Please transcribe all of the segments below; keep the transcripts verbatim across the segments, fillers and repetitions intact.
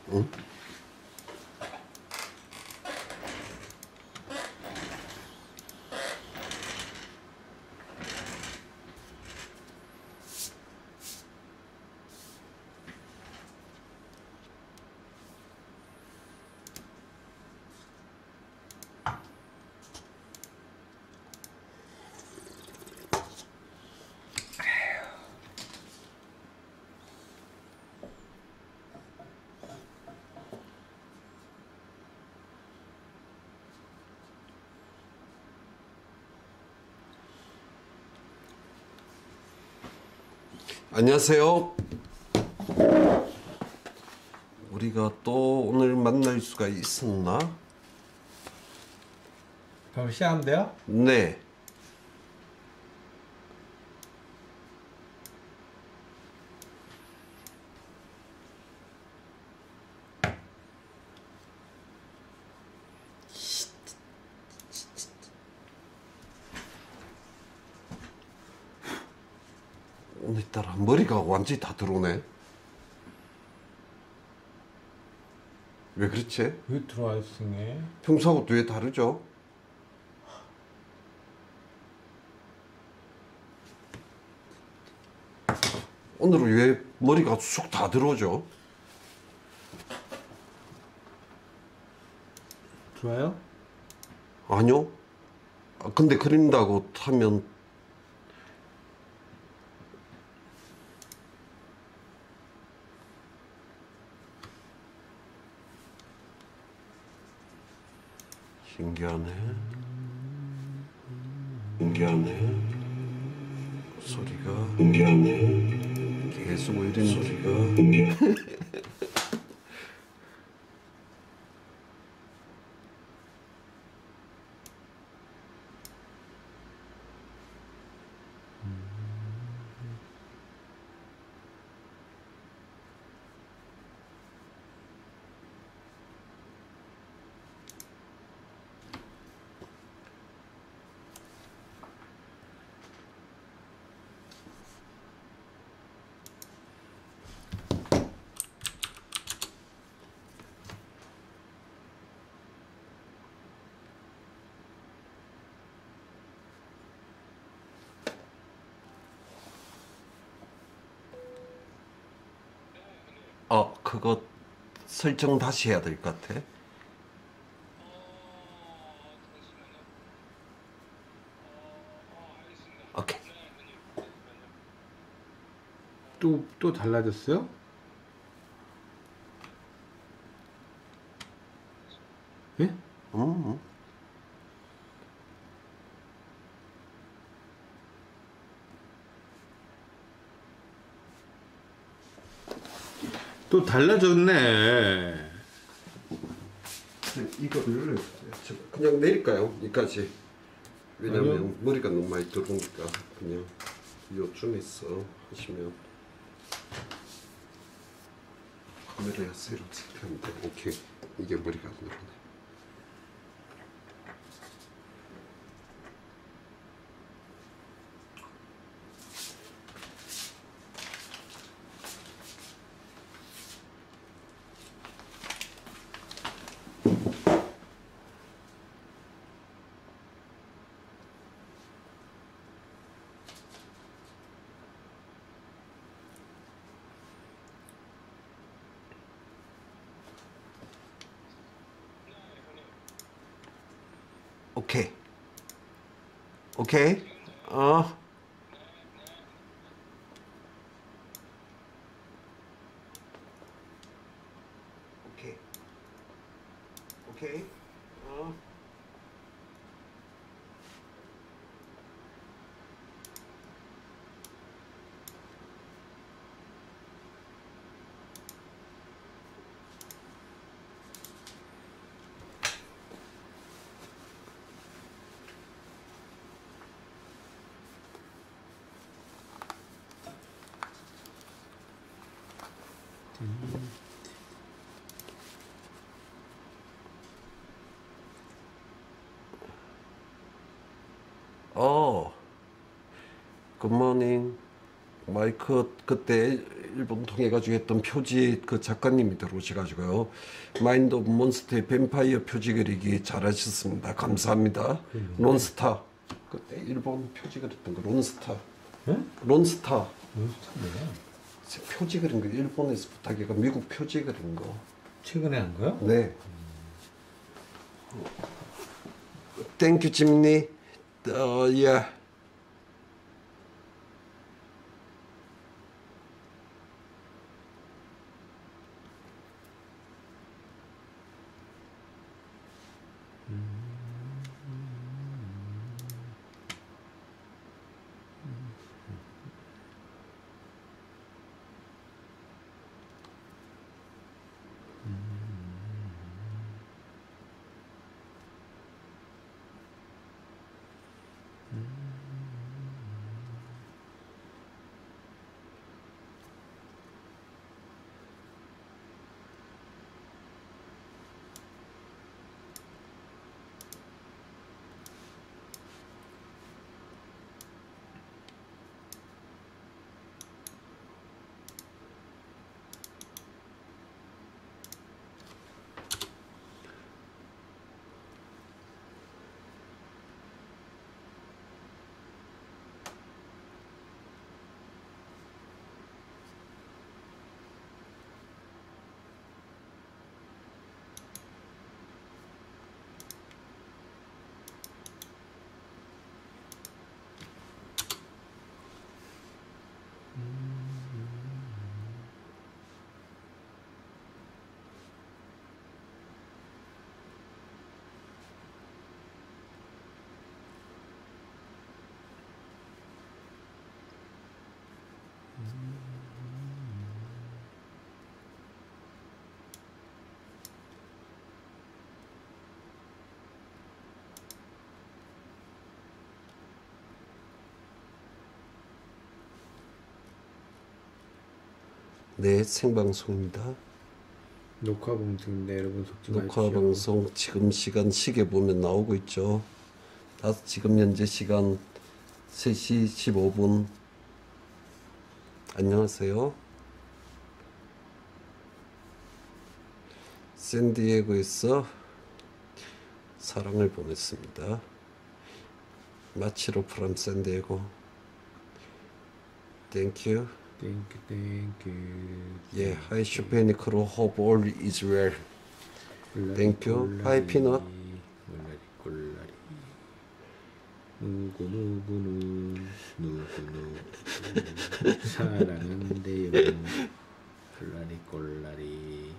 응? 안녕하세요. 우리가 또 오늘 만날 수가 있었나? 그럼 시작하면 돼요? 네. 오늘따라 머리가 완전히 다 들어오네. 왜 그렇지? 왜 들어와요, 선생님? 평소하고 왜 다르죠? 오늘은 왜 머리가 쑥 다 들어오죠? 들어와요? 아니요. 아, 근데 그린다고 하면 신기하네. 신기하네. 소리가 신기하네. 계속 왜 이러는 소리가. 어, 그거 설정 다시 해야 될 것 같아. 오케이. 또, 또 달라졌어요? 예? 음. 또 달라졌네. 이거를 그냥 내릴까요? 여기까지. 왜냐면 아니요. 머리가 너무 많이 들어오니까 그냥 요쯤에서 하시면 카메라에 새로 체크하면 돼. 오케이. 이게 머리가 늘어나. 오케이. 오케이. 어. 오케이. 오케이. 어. 어. 굿모닝. 마이크 그때 일본 통해가지고 했던 표지 그 작가님이 들어오셔가지고요. 마인드 오브 몬스터의 뱀파이어 표지 그리기 잘하셨습니다. 감사합니다. 음. 론스타 그때 일본 표지 그렸던 거 론스타. 응? 론스타. 몬스터 뭐야? 표지 그린 거 일본에서 부탁해가 미국 표지 그린 거. 최근에 한 거야? 네. 땡큐 지민이. 어, 예. 네, 생방송입니다. 녹화 방송인데 여러분 속지 녹화 마십시오. 방송 지금 시간 시계 보면 나오고 있죠. 다 지금 현재 시간 세 시 십오 분. 안녕하세요. 샌디에고에서 사랑을 보냈습니다. 마치로 프람 샌디에고. 땡큐. 땡큐 땡큐. 예, 하이 슈페니크로 hope all is well. 땡큐. 하이 피넛. 꼴라리 꼴라리. 누구 누구는 누구 누구 사랑한대요. 꼴라리 꼴라리.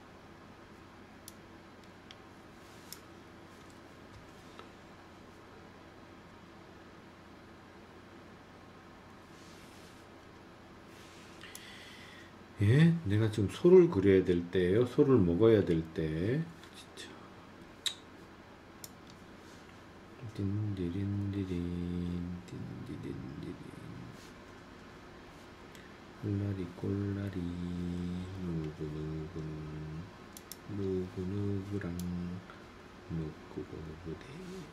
예? 내가 지금 소를 그려야 될 때예요. 소를 먹어야 될 때. 진짜. 딘디린디린 딘디린디린 꼴라리 꼴라리 누구 누군 누구 누구랑 누구 누구대.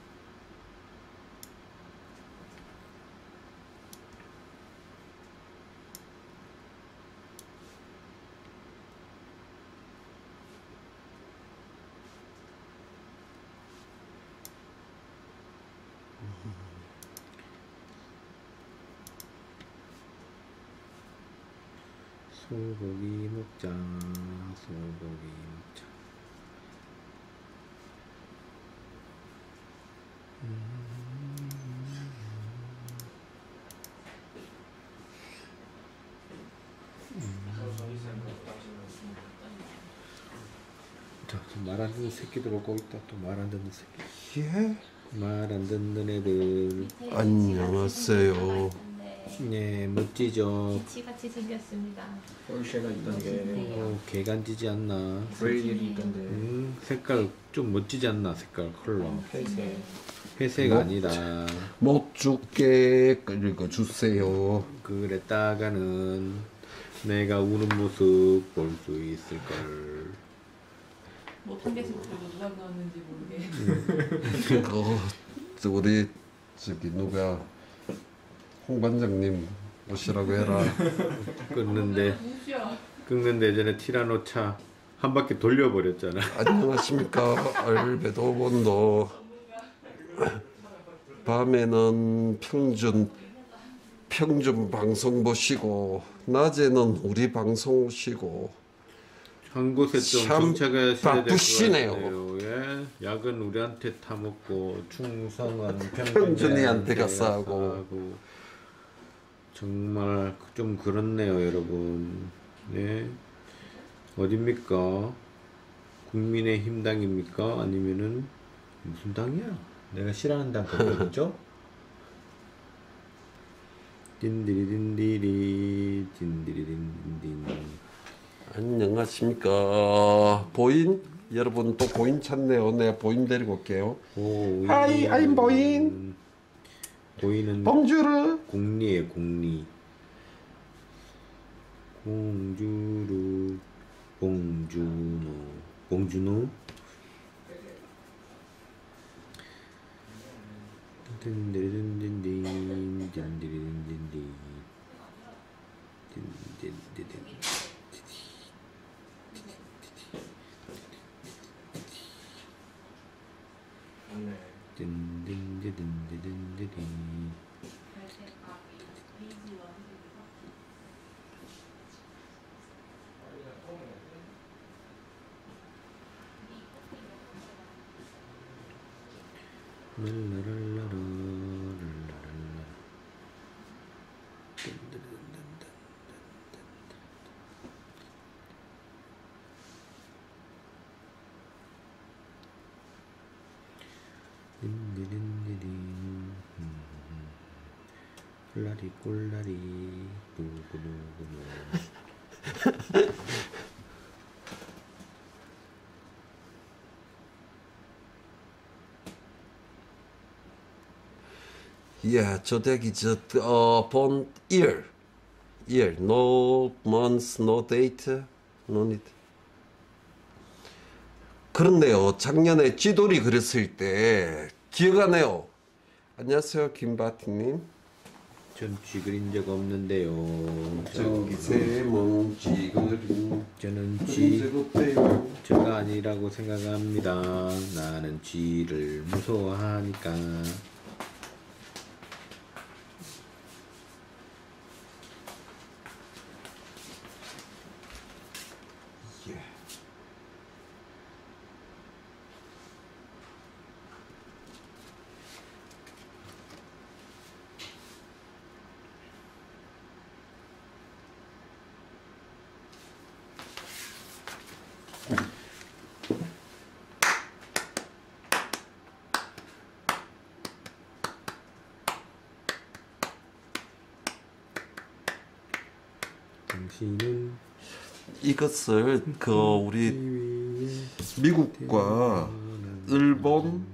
소고기 먹자. 소고기 먹자. 자, 말 안 듣는 새끼들 오고 있다. 또 말 안 듣는 새끼. 예. 말 안 듣는 애들. 안녕하세요. 네, 멋지죠. 같이 생겼습니다. 폴쉐가 있던데 어, 개간지지 않나? 브레일이 있던데 음, 색깔 좀 멋지지 않나? 색깔 컬러. 회색 회색 뭐? 아니다. 못 죽게 끓이고 주세요. 그랬다가는 내가 우는 모습 볼 수 있을걸. 못한 개씩 들고 누가 넣었는지 모르게. 어, 저 우리 저기 누가 홍 반장님 오시라고 해라. 끊는데 무시야. 끊는데 예전에 티라노 차 한 바퀴 돌려버렸잖아. 안녕하십니까. 알베도 본도. 밤에는 평준 평준 방송 보시고 낮에는 우리 방송 보시고 한 곳에 좀 참 정착하셔야 될것 바쁘시네요. 같아요. 예? 약은 우리한테 타먹고 충성은 평준이한테 가서 하고. 하고. 정말 좀 그렇네요, 여러분. 네. 어딥니까? 국민의힘 당입니까? 아니면은 무슨 당이야? 내가 싫어하는 당 거기죠? 딘디리딘디리 딘디리딘딘. 안녕하십니까. 보인? 여러분 또 보인 찾네요. 내가 보인 데리고 올게요. 오, Hi, I'm 보인. 보이는 봉주르. 공리에 공리. 공주루 봉주노 봉주노 딘딘딘딘딘 딘딘딘딘딘 딘딘딘딘 딘딘딘딘딘딘 꼴라리 꼴라리 누구누구누. Yeah, 저대기 저 어, 본 year, year, no months, no date, no need. 그렇네요. 작년에 찌돌이 그렸을 때 기억하네요. 안녕하세요, 김바티님. 전 쥐그린 적 없는데요. 전기세 먼지 그림. 저는 그림 쥐 적 없대요. 저가 아니라고 생각합니다. 나는 쥐를 무서워하니까. 예. 당신은 이것을 그 우리 미국과 일본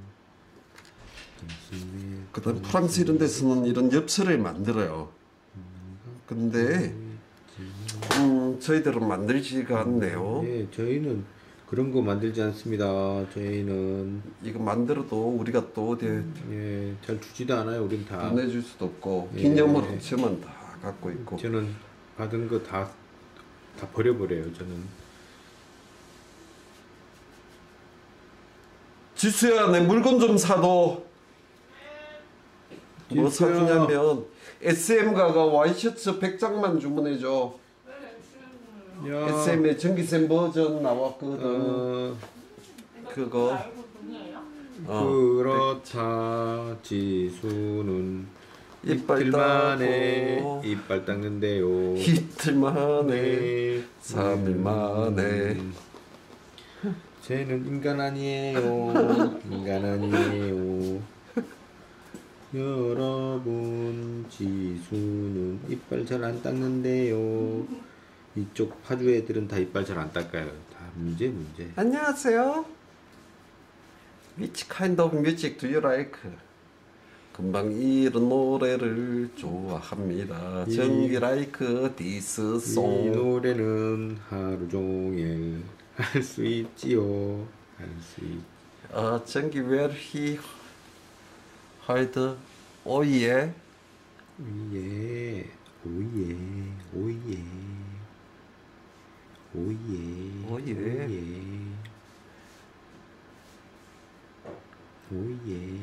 그다음 프랑스 이런 데서는 이런 엽서를 만들어요. 근데 음, 저희들은 만들지가 않네요. 예, 저희는 그런 거 만들지 않습니다. 저희는 이거 만들어도 우리가 또 어디 예, 잘 주지도 않아요. 우린 다. 보내줄 수도 없고 예. 기념으로 저만 다 갖고 있고. 저는 받은 거 다 다 버려버려요. 저는. 지수야, 내 물건 좀 사도. 뭐 지수야. 사주냐면 에스엠가가 와이셔츠 백 장만 주문해줘. 야, 에스엠의 전기세 버전 나왔거든. 어, 그거. 어. 그렇다. 지수는 이빨 이틀 만에 닦고 이빨 닦는데요. 이틀 만에 네. 삼 일 만에. 음. 쟤는 인간 아니에요. 인간 아니에요. 여러분, 지수는 이빨 잘 안 닦는데요. 이쪽 파주 애들은 다 이빨 잘 안 닦아요. 다 문제 문제. 안녕하세요. Which kind of music do you like? 금방 이런 노래를 좋아합니다. 이- 전기 like this 이 song. 노래는 하루 종일 할 수 있지요. 할 수 있. 아, 전기 where he heard oh yeah. 예. 오예, 오예, 오예, 오예. 오예, 오예, 오예.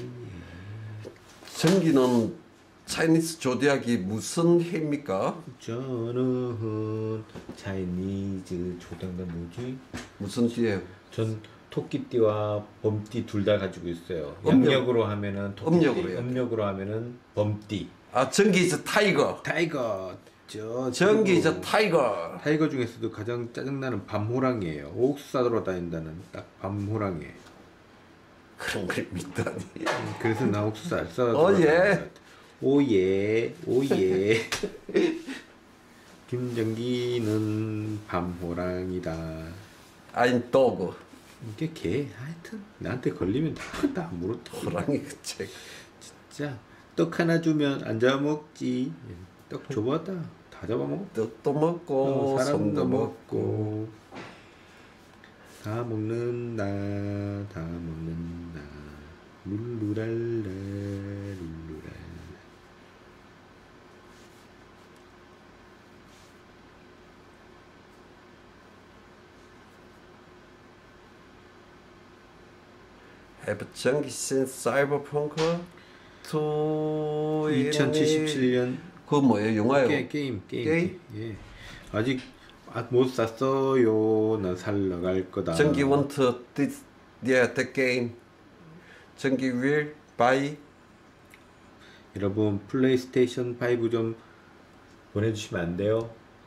정기는 차이니스 조디악이 무슨 해입니까? 저는 차이니즈 조당가 뭐지? 무슨 띠예요? 전 토끼띠와 범띠 둘 다 가지고 있어요. 음력. 양력으로 하면은 토끼띠, 음력으로 해야 돼. 음력으로 하면은 범띠. 아, 정기 이제 타이거. 타이거. 저 정기 이제 그리고 타이거. 타이거 중에서도 가장 짜증나는 밤호랑이에요. 옥수사 돌아다닌다는 딱 밤호랑이에요. 그런 걸 믿다니. 그래서 나 옥수수 안 써. 어, 예. 오예, 오예. 김정기는 밤호랑이다. 아인 도그. 이게 개 하여튼 나한테 걸리면 다다 물었다. 호랑이 그 책. 진짜 떡 하나 주면 안 잡아먹지. 떡 줘봤다. 다 잡아먹어. 떡도 먹고 어, 손도 사람도 먹고. 먹고 다 먹는다. 다 먹는다. 룰루랄라 룰루랄라. Have 정기 since Cyberpunk to 이천칠십칠 년 그 뭐예요? 영화요? 게, 게임 게임 게임? 예. 아직 아, 못 샀어요. 난 살러 갈 거다. 정기 want this yeah the game. 정기 will buy. 여러분 플레이스테이션 오 좀 보내주시면 안 돼요?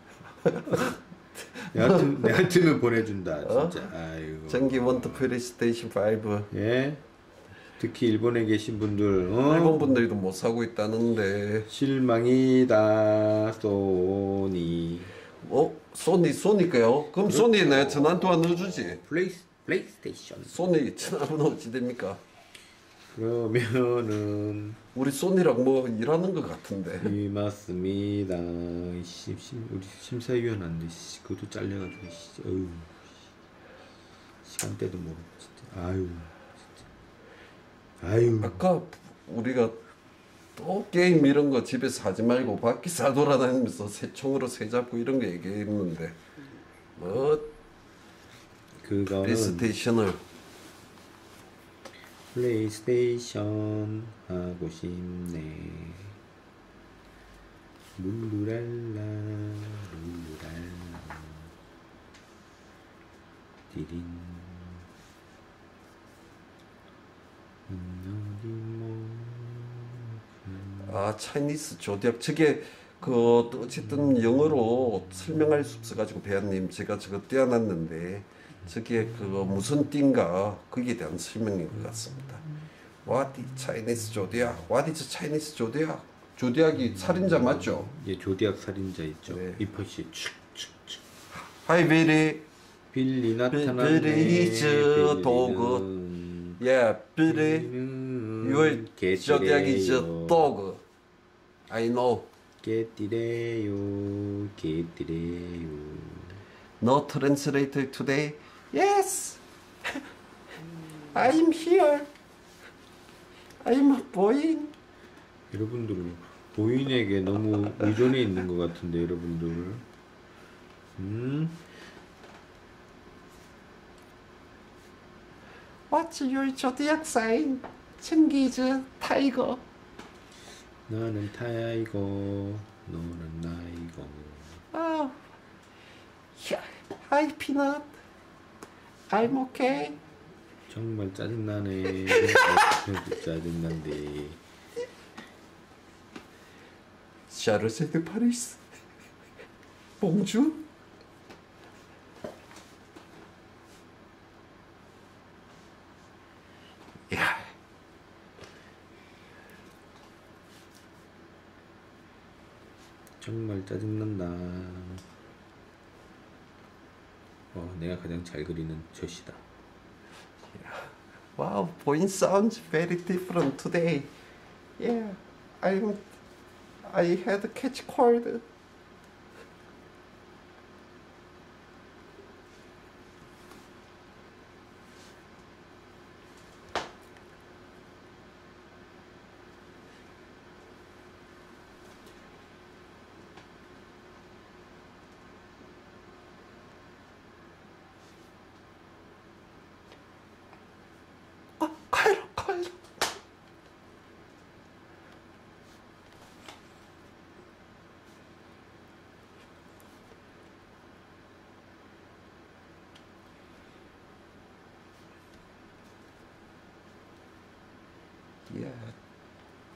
내한테 내한테는 보내준다 진짜. 아이고. 정기 want PlayStation 오. 예. 특히 일본에 계신 분들 어? 일본 분들도 못 사고 있다는데. 실망이다 소니. 어? 소니 소니까요? 그럼 소니 내 전화번호 넣어주지. 플레이 플레이스테이션. 소니 전화번호 어찌 됩니까? 그러면은 우리 소니랑 뭐 일하는 것 같은데. 이 맞습니다. 심, 심, 우리 심사위원한테 씨, 그것도 잘려가지고 씨, 어휴, 시간대도 모르고 진짜 아유 진짜 아유. 아까 우리가 또 게임 이런 거 집에서 하지 말고 밖에서 돌아다니면서 새총으로 새 잡고 이런 거 얘기했는데 뭐 그거는 플레이스테이션을 플레이스테이션 하고 싶네. 룰루랄라 룰루랄라 디린 여기 뭐 아 차이니스 조디악 저게 그 어쨌든 영어로 설명할 수 없어가지고 배아님 제가 저거 떼어놨는데 저게 그거 무슨 띠인가 거기에 대한 설명인 것 같습니다. What is Chinese zodiac? What is Chinese zodiac? 조디악이 살인자 맞죠? 예, 조디악 살인자 있죠. 네. 이퍼시 축축축. Hi Billy. 빌리 나타났네. Billy is a dog. 빌리는 Yeah, Billy. 빌리는 Your zodiac is a 개띠래요. dog. I know. 개띠래요. 개띠래요. No translator today. Yes. I'm here. I'm boy. 여러분들 보인에게 너무 의존해 있는 것 같은데 여러분들. 음? What's your zodiac sign? 청기즈 타이거. 나는 타이거, 너는 나이거. 아, Hi Peanut. I'm okay. 정말 짜증나네. 짜증난데. 샤르세 드 파리스. 봉주. 야. 정말 짜증난다. 어, 내가 가장 잘 그리는 젖이다. Wow, point sounds very different today. Yeah, I'm. I had a catch cold.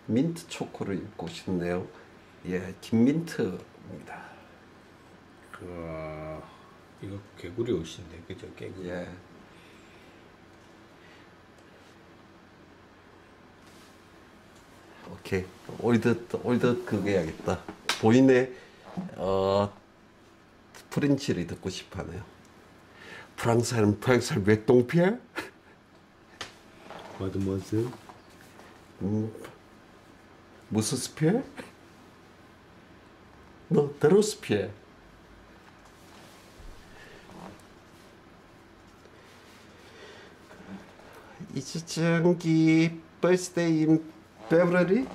민트 초코를 입고 싶네요. 예, 김민트입니다. 그 이거 개구리 옷인데 그죠? 개구리. 예. 오케이. 올드 올드 그거 해야겠다. 보이네. 어 프렌치를 듣고 싶어하네요. 프랑스는 프랑스 외동피엘? 마드모아즈. 음, 무슨 스피엘? 너 드로스피엘. It's Jungi birthday in February?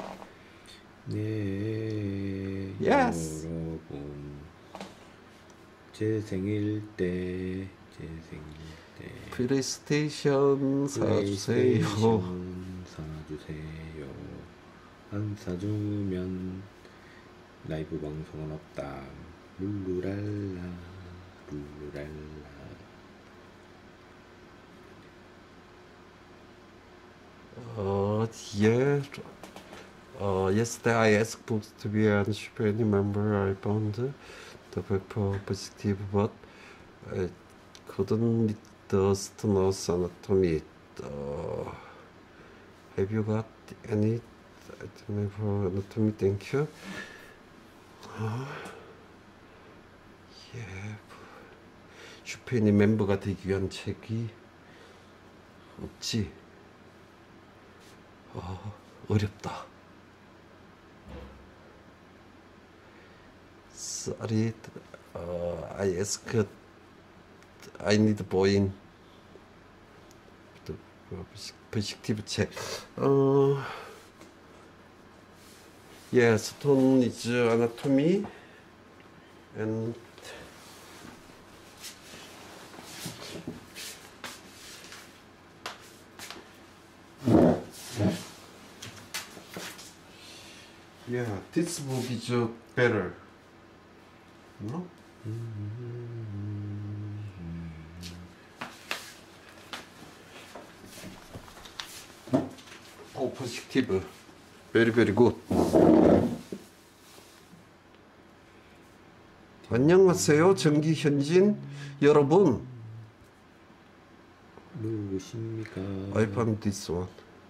네. Yes. 여러분. 제 생일 때, 제 생일 때. 플레이스테이션 사주세요. 플레이스테이션 사주세요. 안 사주면 라이브 방송은 없다. 룰루랄라, 룰루랄라. Uh, yeah. Uh, yesterday I asked books to be on Super Any member. I found the paper positive, but I couldn't read the stenosis anatomy. Uh, have you got any item for anatomy? Thank you. Uh, yeah. Super Any member가 되기 위한 책이 없지. 어, 어렵다. Sorry, uh, I asked, I need boyin. perspective check. 어, yeah, stone is anatomy and yeah, this book is better. No? Oh, positive. Very, very good. 안녕하세요, 정기현진 여러분. 누구십니까? I found this one.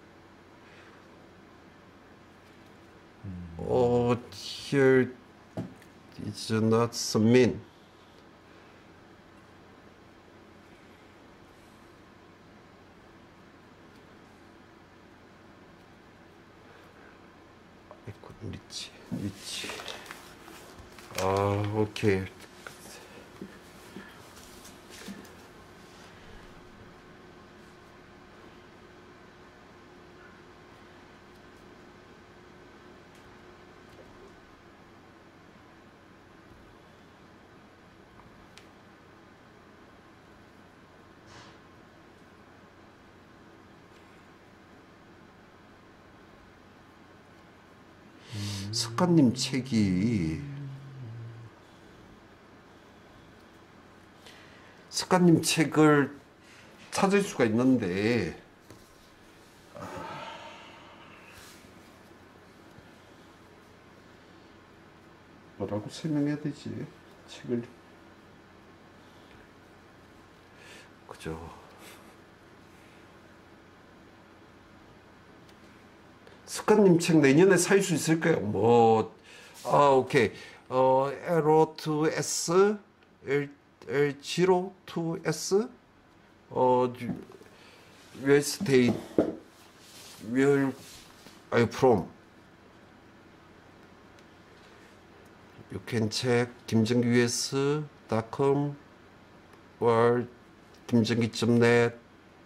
Oh, here it's not submit. I couldn't reach. reach. 아, 오케이. 석가님 책이 석가님 책을 찾을 수가 있는데 뭐라고 설명해야 되지? 책을 그죠? 석가님 책 내년에 살 수 있을까요? 뭐, 아, 오케이. 어, 에로 투 에스, L, L 제로 투 에스, 어, where stay, where are you from? You can check 김정기유에스 닷 컴 or 김정기 닷 넷.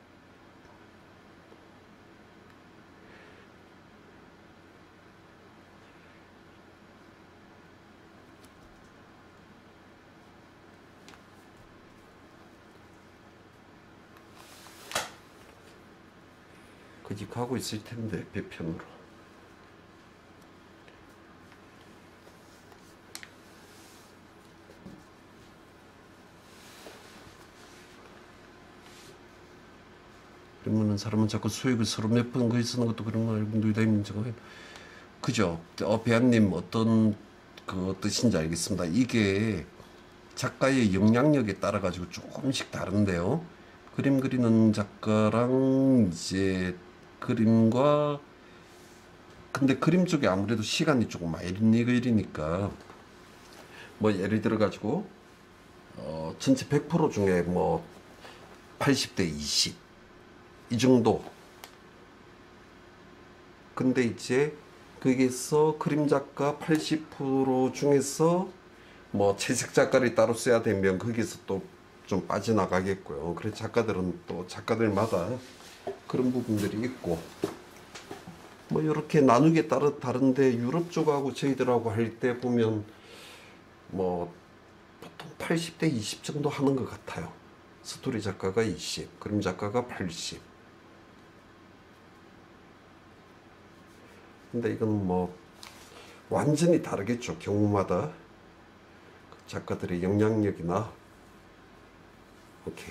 거기 가고 있을 텐데 배편으로. 그러면은 사람은 자꾸 수익을 서로 몇 번 거기 쓰는 것도 그런 거 알고 누이 다니는 저거 그죠? 어, 배아님 어떤 그 뜻인지 알겠습니다. 이게 작가의 영향력에 따라 가지고 조금씩 다른데요. 그림 그리는 작가랑 이제 그림과 근데 그림 쪽에 아무래도 시간이 조금 많이 걸리니까 뭐 예를 들어 가지고 어 전체 백 퍼센트 중에 뭐 팔십 대 이십 이 정도. 근데 이제 거기서 그림 작가 팔십 퍼센트 중에서 뭐 채색 작가를 따로 써야 되면 거기서 또 좀 빠져나가겠고요. 그래서 작가들은 또 작가들마다 그런 부분들이 있고 뭐 이렇게 나누기에 따라 다른데 유럽 쪽하고 저희들하고 할 때 보면 뭐 보통 팔십 대 이십 정도 하는 것 같아요. 스토리 작가가 이십, 그림 작가가 팔십. 근데 이건 뭐 완전히 다르겠죠. 경우마다 작가들의 영향력이나. 오케이.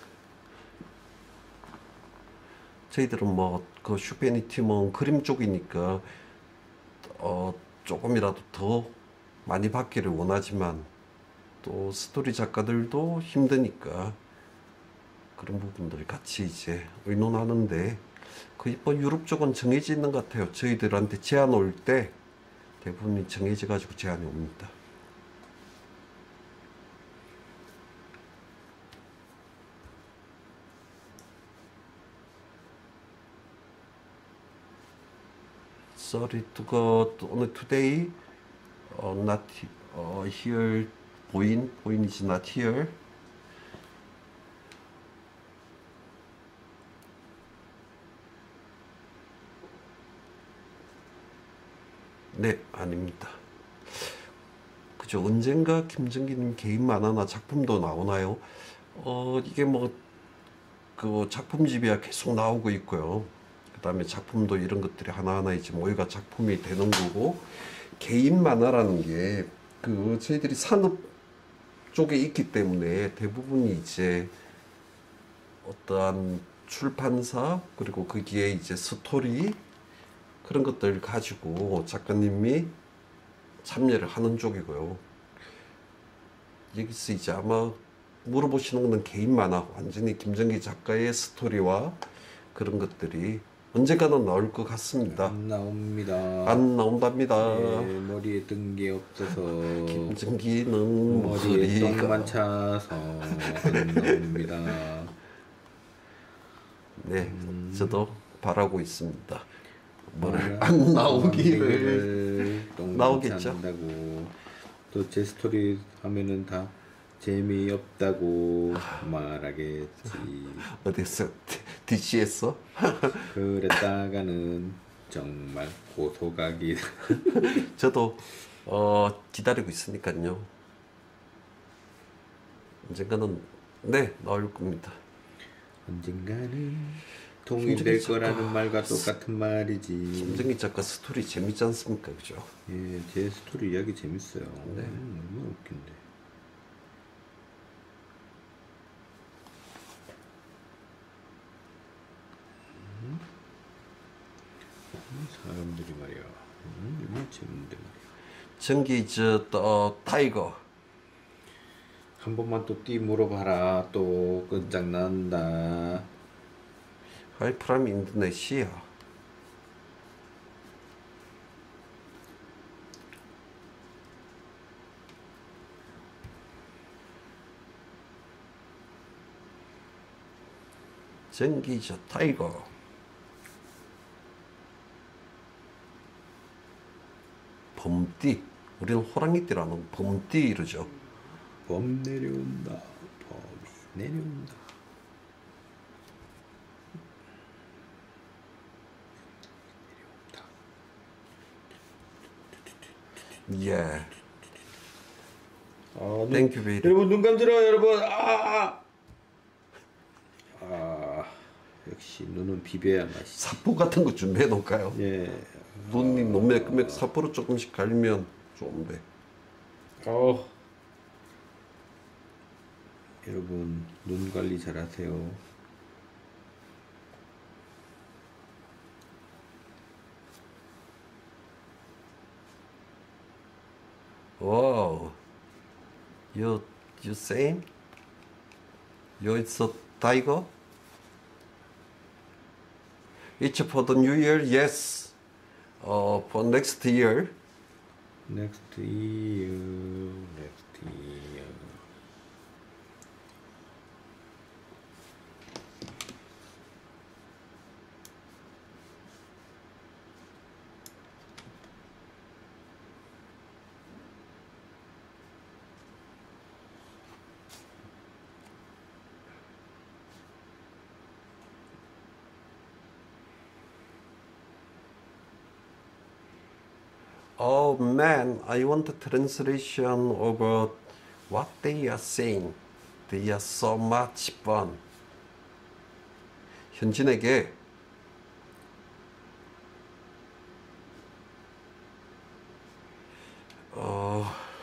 저희들은 뭐 그 슈페니팀은 그림 쪽이니까 어 조금이라도 더 많이 받기를 원하지만 또 스토리 작가들도 힘드니까 그런 부분들 같이 이제 의논하는데 거의 뭐 유럽 쪽은 정해져 있는 것 같아요. 저희들한테 제안 올 때 대부분이 정해져 가지고 제안이 옵니다. Sorry to go on today. Uh, not uh, here. 보인 보인 is not here. 네, 아닙니다. 그죠? 언젠가 김정기님 개인 만화나 작품도 나오나요? 어 이게 뭐 그 작품집이야 계속 나오고 있고요. 그 다음에 작품도 이런 것들이 하나하나 이제 모여가 작품이 되는 거고, 개인 만화라는 게 그 저희들이 산업 쪽에 있기 때문에 대부분이 이제 어떠한 출판사 그리고 거기에 이제 스토리 그런 것들 가지고 작가님이 참여를 하는 쪽이고요. 여기서 이제 아마 물어보시는 거는 개인 만화, 완전히 김정기 작가의 스토리와 그런 것들이 언젠가는 나올 것 같습니다. 안 나옵니다. 안 나온답니다. 예, 머리에 든 게 없어서 김정기는 머리에 목소리가 똥만 차서 안 나옵니다. 네, 저도 바라고 있습니다. 뭐를 음. 안 나오기를. 나오겠죠. 나오겠죠. 또 제 스토리 하면은 다 재미없다고 말하겠지. 어디서 디씨에서? 그랬다가는 정말 고소가기. 저도 어, 기다리고 있으니까요. 언젠가는 네 나올 겁니다. 언젠가는 동이 될 김정기 작가. 거라는 말과 똑같은 말이지. 김정기 작가 스토리 재밌지 않습니까, 그죠? 예, 제 스토리 이야기 재밌어요. 네. 음, 얼마나 웃긴데. 음? 음, 사람들이 말이야. 음, 얼마나 재밌는데 말이야. 전기 저 어, 타이거. 한 번만 또 띠 물어봐라. 또 끝장난다. 하이프람 인도네시아. 전기 저 타이거. 범띠. 우리는 호랑이띠라는 범띠 이러죠. 범 내려온다. 범이 내려온다. 예. 아, 땡큐 베이비. 여러분 눈 감들어 여러분. 아, 아, 역시 눈은 비벼야 맛있지. 사포 같은 거 준비해 놓을까요? 예. 눈이 너무 매끈매끈 사포로 조금씩 갈면 좋은데. 어. 여러분 눈 관리 잘하세요. You you saying? You it's a tiger? It's for the new year, yes. Uh, for next year. Next year, next year. Oh man, I want a translation of uh, what they are saying. They are so much fun. 현진에게 어,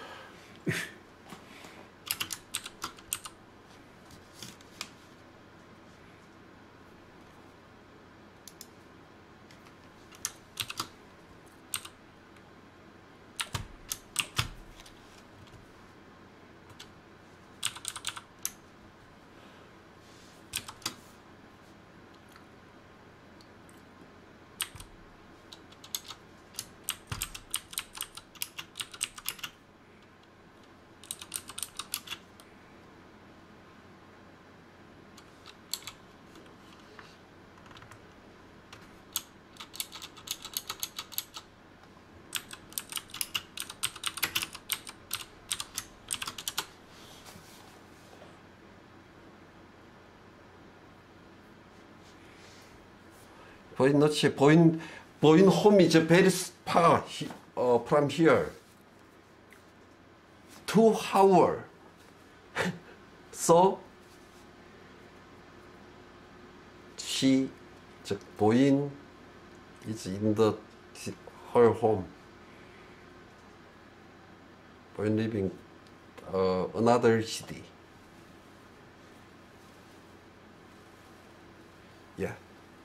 보인 노치 보인 보인 home is very far he- uh, from here. Two hour. So she 즉 보인 is in the her home. 보인 living uh, another city. Yeah.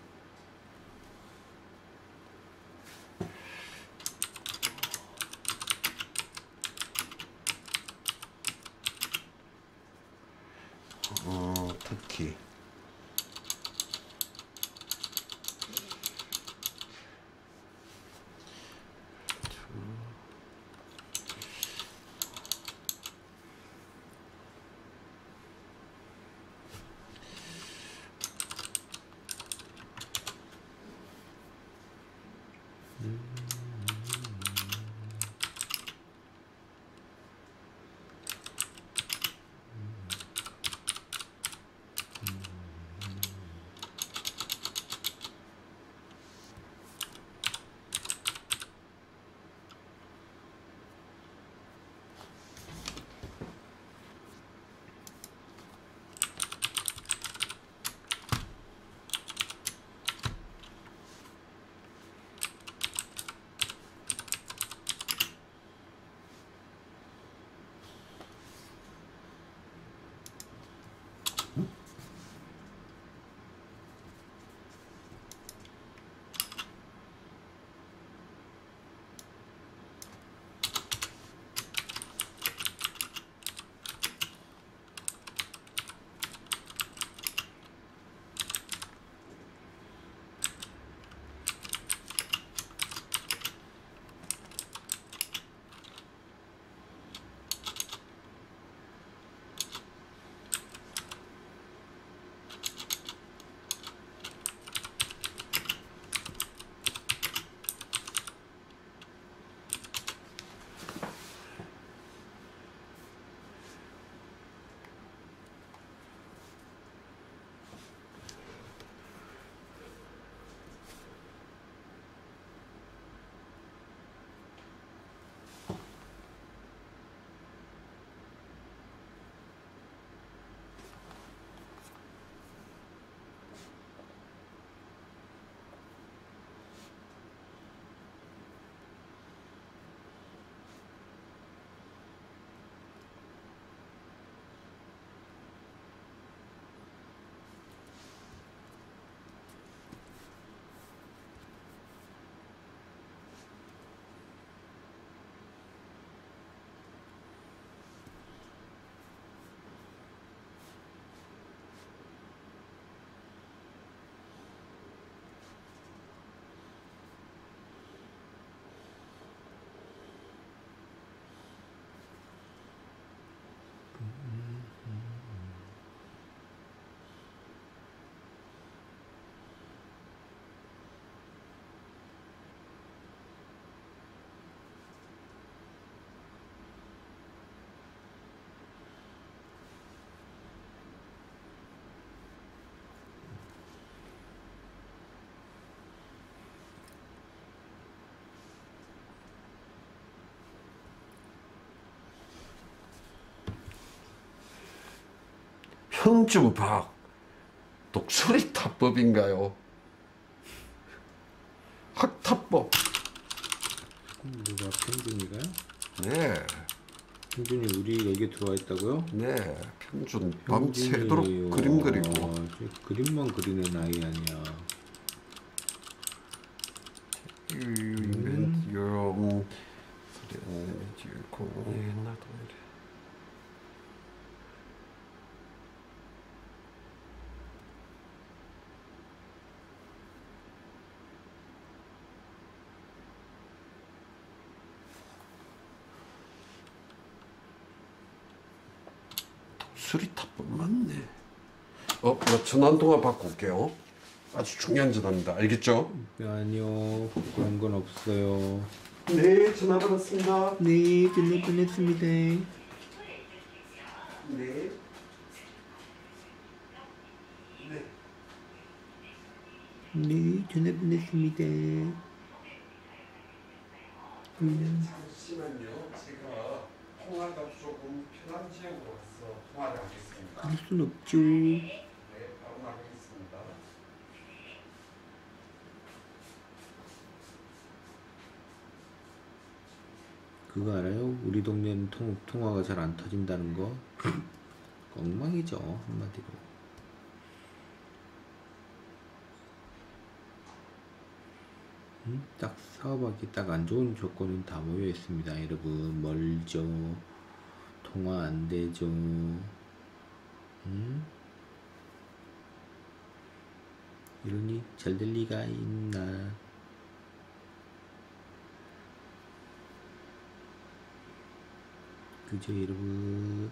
어, 특히 평준박 독수리 타법인가요? 학타법. 누가 평준이가요? 네, 평준이 우리 여기에 들어와 있다고요? 네, 평준 밤새도록 평준이에요. 그림 그리고. 아, 저 그림만 그리는 아이 아니야. You invent your own. 예, 나도 이래. 수리탑법 맞네. 어, 나 전화 한 통화 받고 올게요. 아주 중요한 전화입니다. 알겠죠? 아니요, 그런 건 없어요. 네, 전화 받았습니다. 네, 전화 보냈습니다. 네. 네. 네, 전화 보냈습니다. 음. 잠시만요. 제가 통화가 조금 편한 지역으로 와서 통화를 하겠습니다. 그럴 순 없죠. 네, 바로 나가겠습니다. 그거 알아요? 우리 동네는 통, 통화가 잘 안 터진다는 거. 엉망이죠, 한마디로. 음? 딱 사업하기 딱 안 좋은 조건은 다 모여 있습니다, 여러분. 멀죠. 통화 안 되죠. 음? 이러니 잘 될 리가 있나? 그죠, 여러분?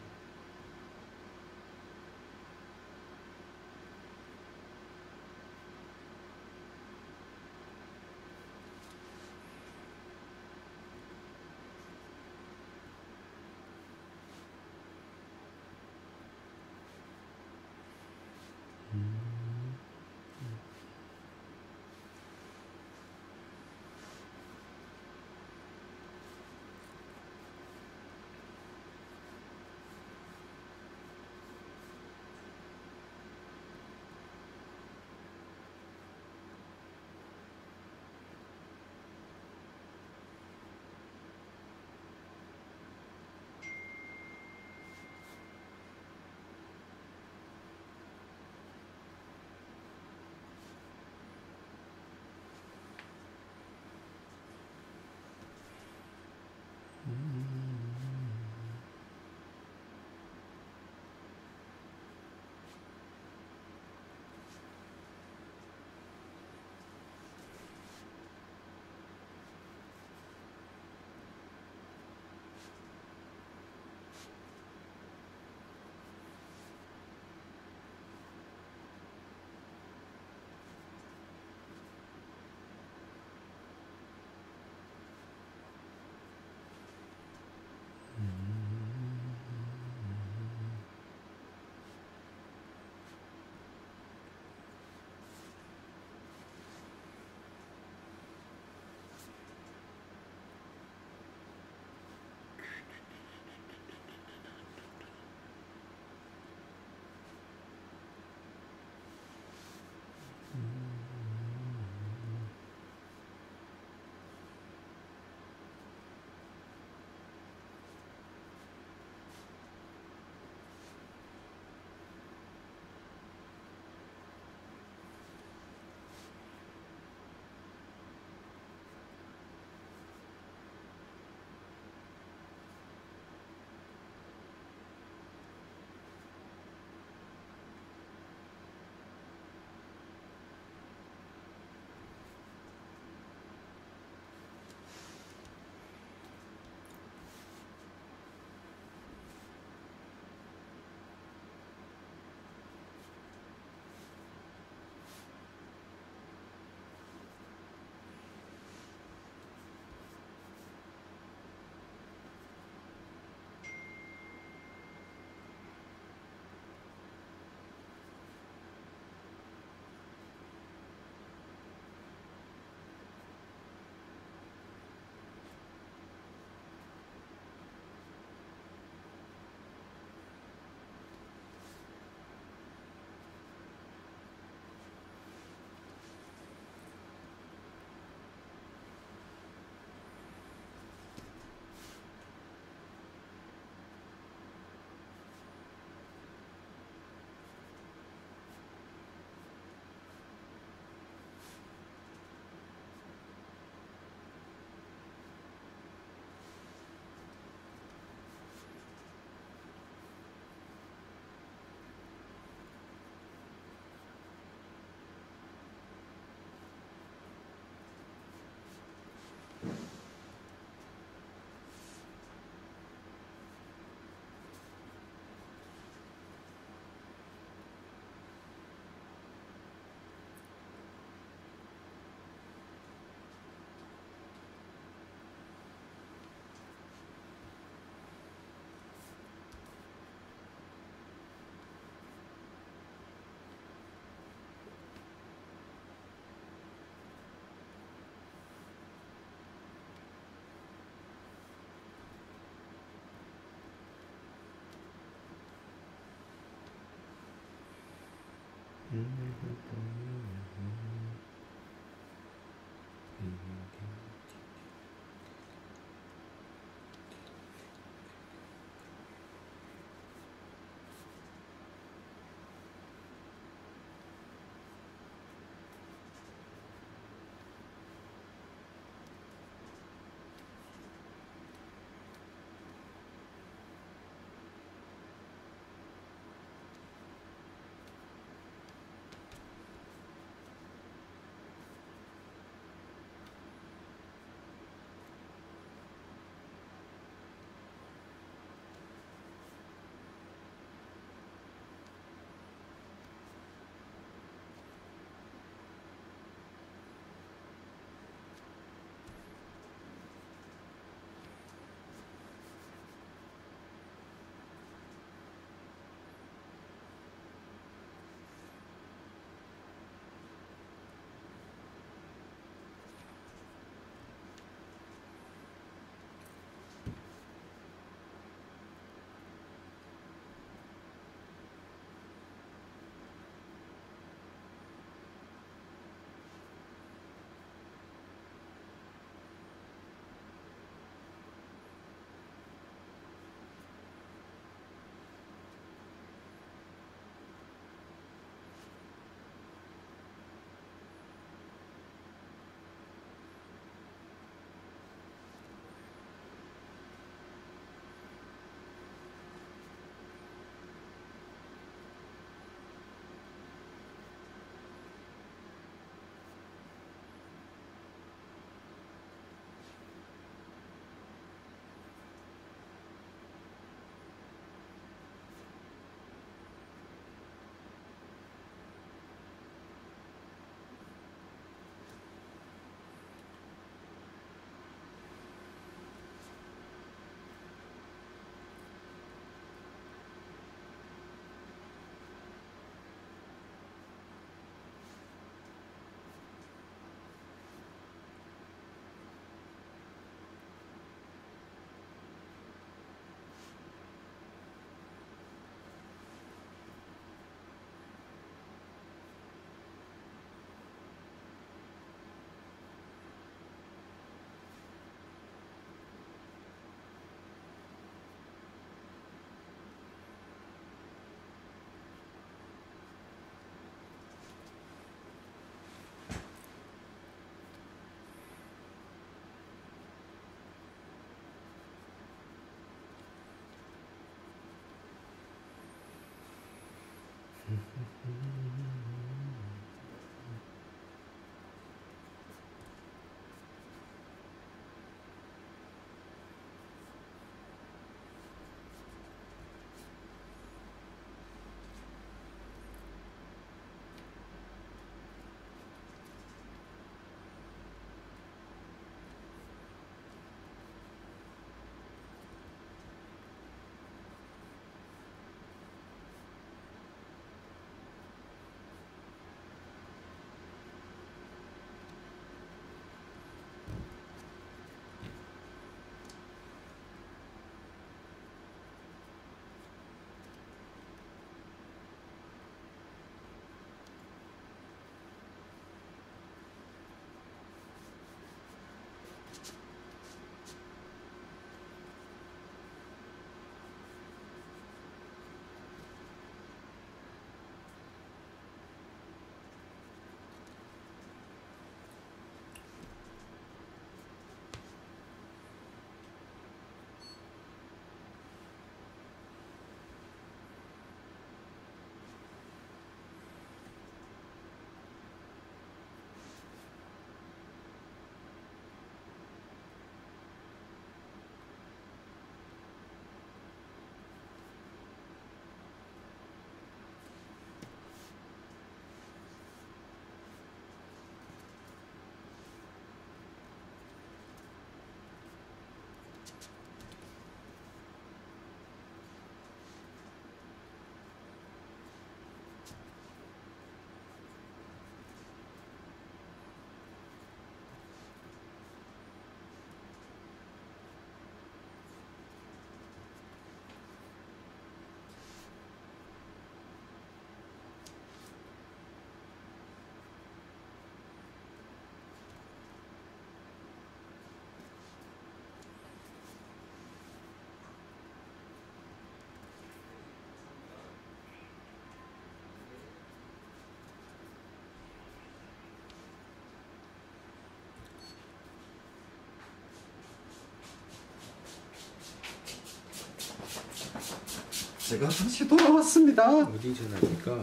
제가 다시 돌아왔습니다. 어디 전화니까?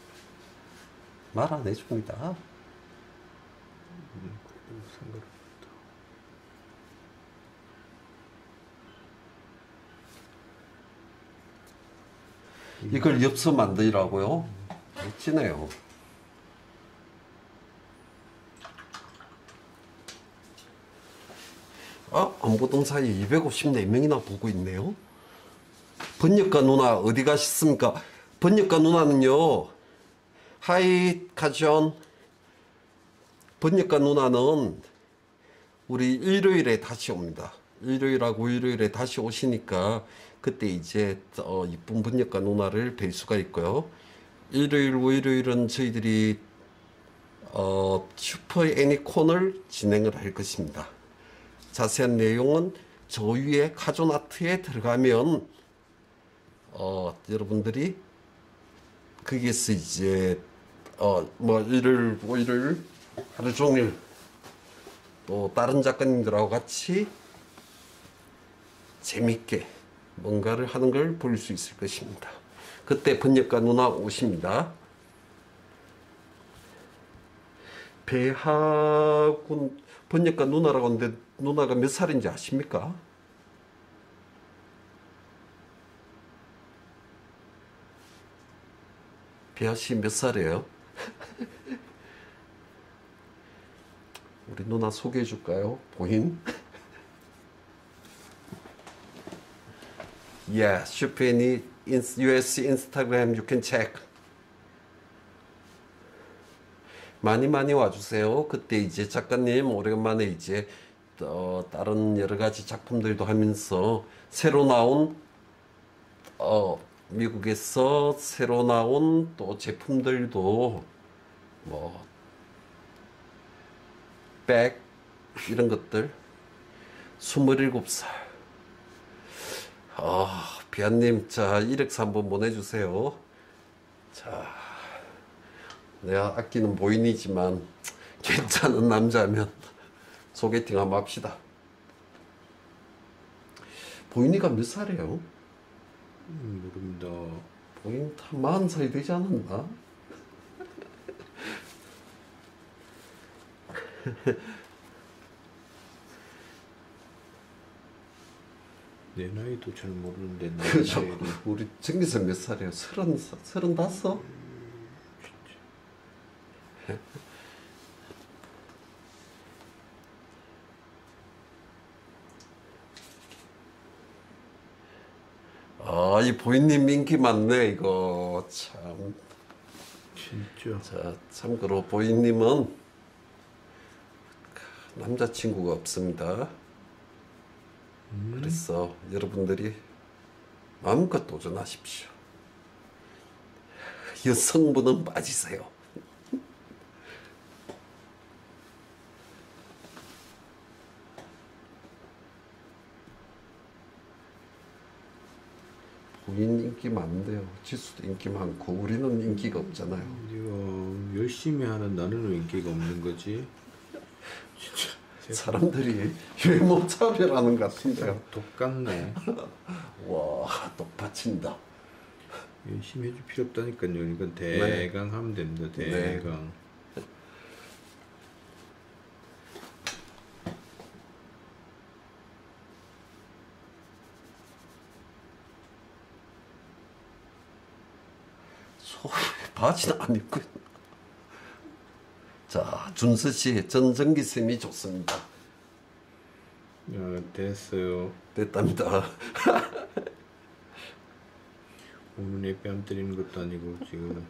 말 안 해줍니다. 음, 그래도 상관없다. 이걸 엽서 만들라고요? 멋지네요. 아, 안 보던 사이에 이백오십사 명이나 보고 있네요. 번역가 누나 어디 가셨습니까? 번역가 누나는요, 하이 카전. 번역가 누나는 우리 일요일에 다시 옵니다. 일요일하고 일요일에 다시 오시니까 그때 이제 어, 이쁜 번역가 누나를 뵐 수가 있고요. 일요일, 일요일은 저희들이 어, 슈퍼 애니콘을 진행을 할 것입니다. 자세한 내용은 저 위에 카존아트에 들어가면 어, 여러분들이 거기에서 이제 어, 뭐 일요일, 일요일 하루 종일 또 다른 작가님들하고 같이 재밌게 뭔가를 하는 걸 볼 수 있을 것입니다. 그때 번역가 누나 오십니다. 배하군 번역가 누나라고 하는데 누나가 몇 살인지 아십니까? 배하씨 몇 살이에요? 우리 누나 소개해 줄까요? 보인? Yeah, 슈페니 유에스 인스타그램 you can check. 많이 많이 와주세요. 그때 이제 작가님 오랜만에 이제 어, 다른 여러 가지 작품들도 하면서 새로 나온 어, 미국에서 새로 나온 또 제품들도 뭐 백 이런 것들 스물일곱 살 아, 비안님 자 일엑스 한번 보내주세요. 자 내가 아끼는 보인이지만 괜찮은 남자면 소개팅 한번 합시다. 보인이가 몇 살이에요? 음, 모릅니다. 보인 한 마흔 살 되지 않았나? 내 나이도 잘 모르는데 내 그죠? 나이를 우리 정기선 몇 살이에요? 서른 서른다섯? 아, 이 보이님 인기 많네, 이거. 참. 진짜. 자, 참고로 보이님은 남자친구가 없습니다. 음. 그래서 여러분들이 마음껏 도전하십시오. 여성분은 빠지세요. 본인 인기 많은데요. 지수도 인기 많고 우리는 인기가 없잖아요. 네가 열심히 하는 나는 왜 인기가 없는 거지? 진짜 사람들이 외모 차별하는 것 같은데요. 똑같네. 와, 똑받친다. 열심히 해줄 필요 없다니까요. 이건 대강 네. 하면 됩니다. 대강. 네. 소 바지는 안 입고. 자, 준서 씨, 전정기 쌤이 좋습니다. 야, 됐어요. 됐답니다. 오늘 뺨 때리는 것도 아니고 지금.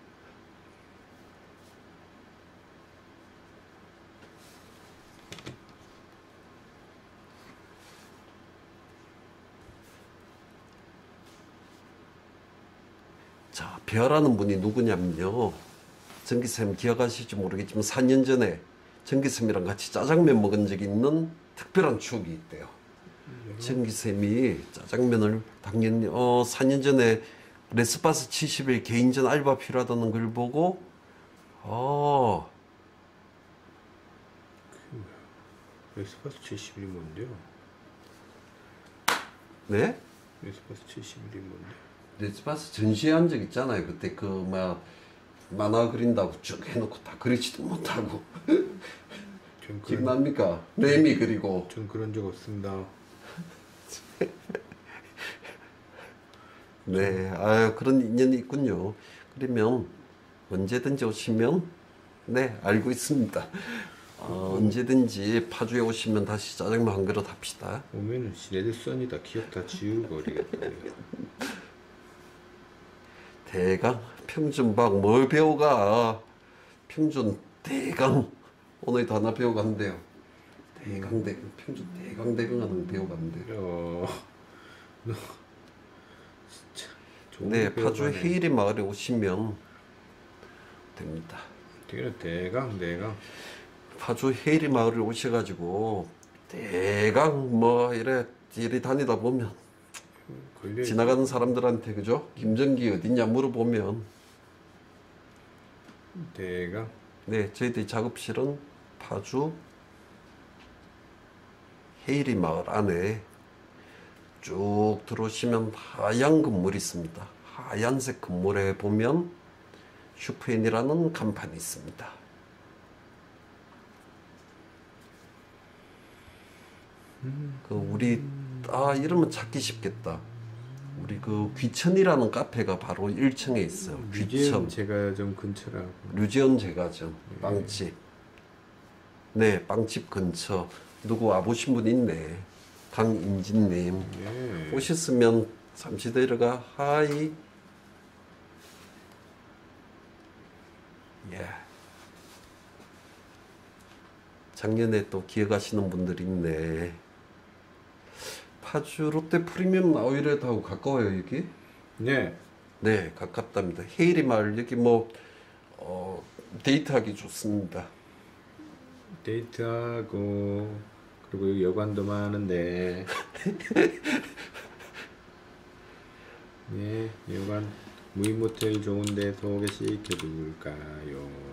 자, 별하는 분이 누구냐면요. 정기쌤 기억하실지 모르겠지만 사 년 전에 정기쌤이랑 같이 짜장면 먹은 적이 있는 특별한 추억이 있대요. 정기쌤이 짜장면을 당연히 어, 사 년 전에 레스파스 칠십 일 개인전 알바 필요하다는 걸 보고 어, 레스파스 칠십 일이 뭔데요? 네? 레스파스 칠십 일이 뭔데? 내 집 와서 전시한 적 있잖아요. 그때 그 막 만화 그린다고 쭉 해놓고 다 그리지도 못하고. 전 그런, 기억납니까? 레미 그리고. 전 그런 적 없습니다. 네, 아유 그런 인연이 있군요. 그러면 언제든지 오시면 네 알고 있습니다. 어, 언제든지 파주에 오시면 다시 짜장면 한 그릇 합시다. 오면은 시내들 썬이다. 기억 다 지우고 그러겠다. 대강 평준박 뭘 배워가? 평준 대강 오늘도 하나 배워간대요. 대강 대강 평준 대강 대강 하는 거 배워간대요. 야, 너 진짜 좋은 네, 거 파주 배워가네. 헤이리 마을에 오시면 됩니다. 되게 대강 대강. 파주 헤이리 마을에 오셔가지고 대강 뭐 이래 이리 다니다 보면 걸려. 지나가는 사람들한테 그죠? 김정기 어딨냐 물어보면 대강. 네, 저희들이 작업실은 파주 헤이리 마을 안에 쭉 들어오시면 하얀 건물이 있습니다. 하얀색 건물에 보면 슈퍼인이라는 간판이 있습니다. 그 우리 아 이러면 찾기 쉽겠다. 우리 그 귀천이라는 카페가 바로 일 층에 있어요. 뮤지엄 귀천 제가 좀 근처라고. 류지연 제과점 빵집. 네, 빵집 근처 누구 와보신 분 있네. 강인진님 예. 오셨으면 잠시 내려가 하이. 예. 작년에 또 기억하시는 분들이 있네. 파주 롯데 프리미엄 아울렛하고 가까워요 여기? 네. 네, 가깝답니다. 헤이리 마을 여기 뭐 어, 데이트하기 좋습니다. 데이트하고 그리고 여기 여관도 많은데. 네, 여관 무인 모텔 좋은데 소개시켜 줄까요?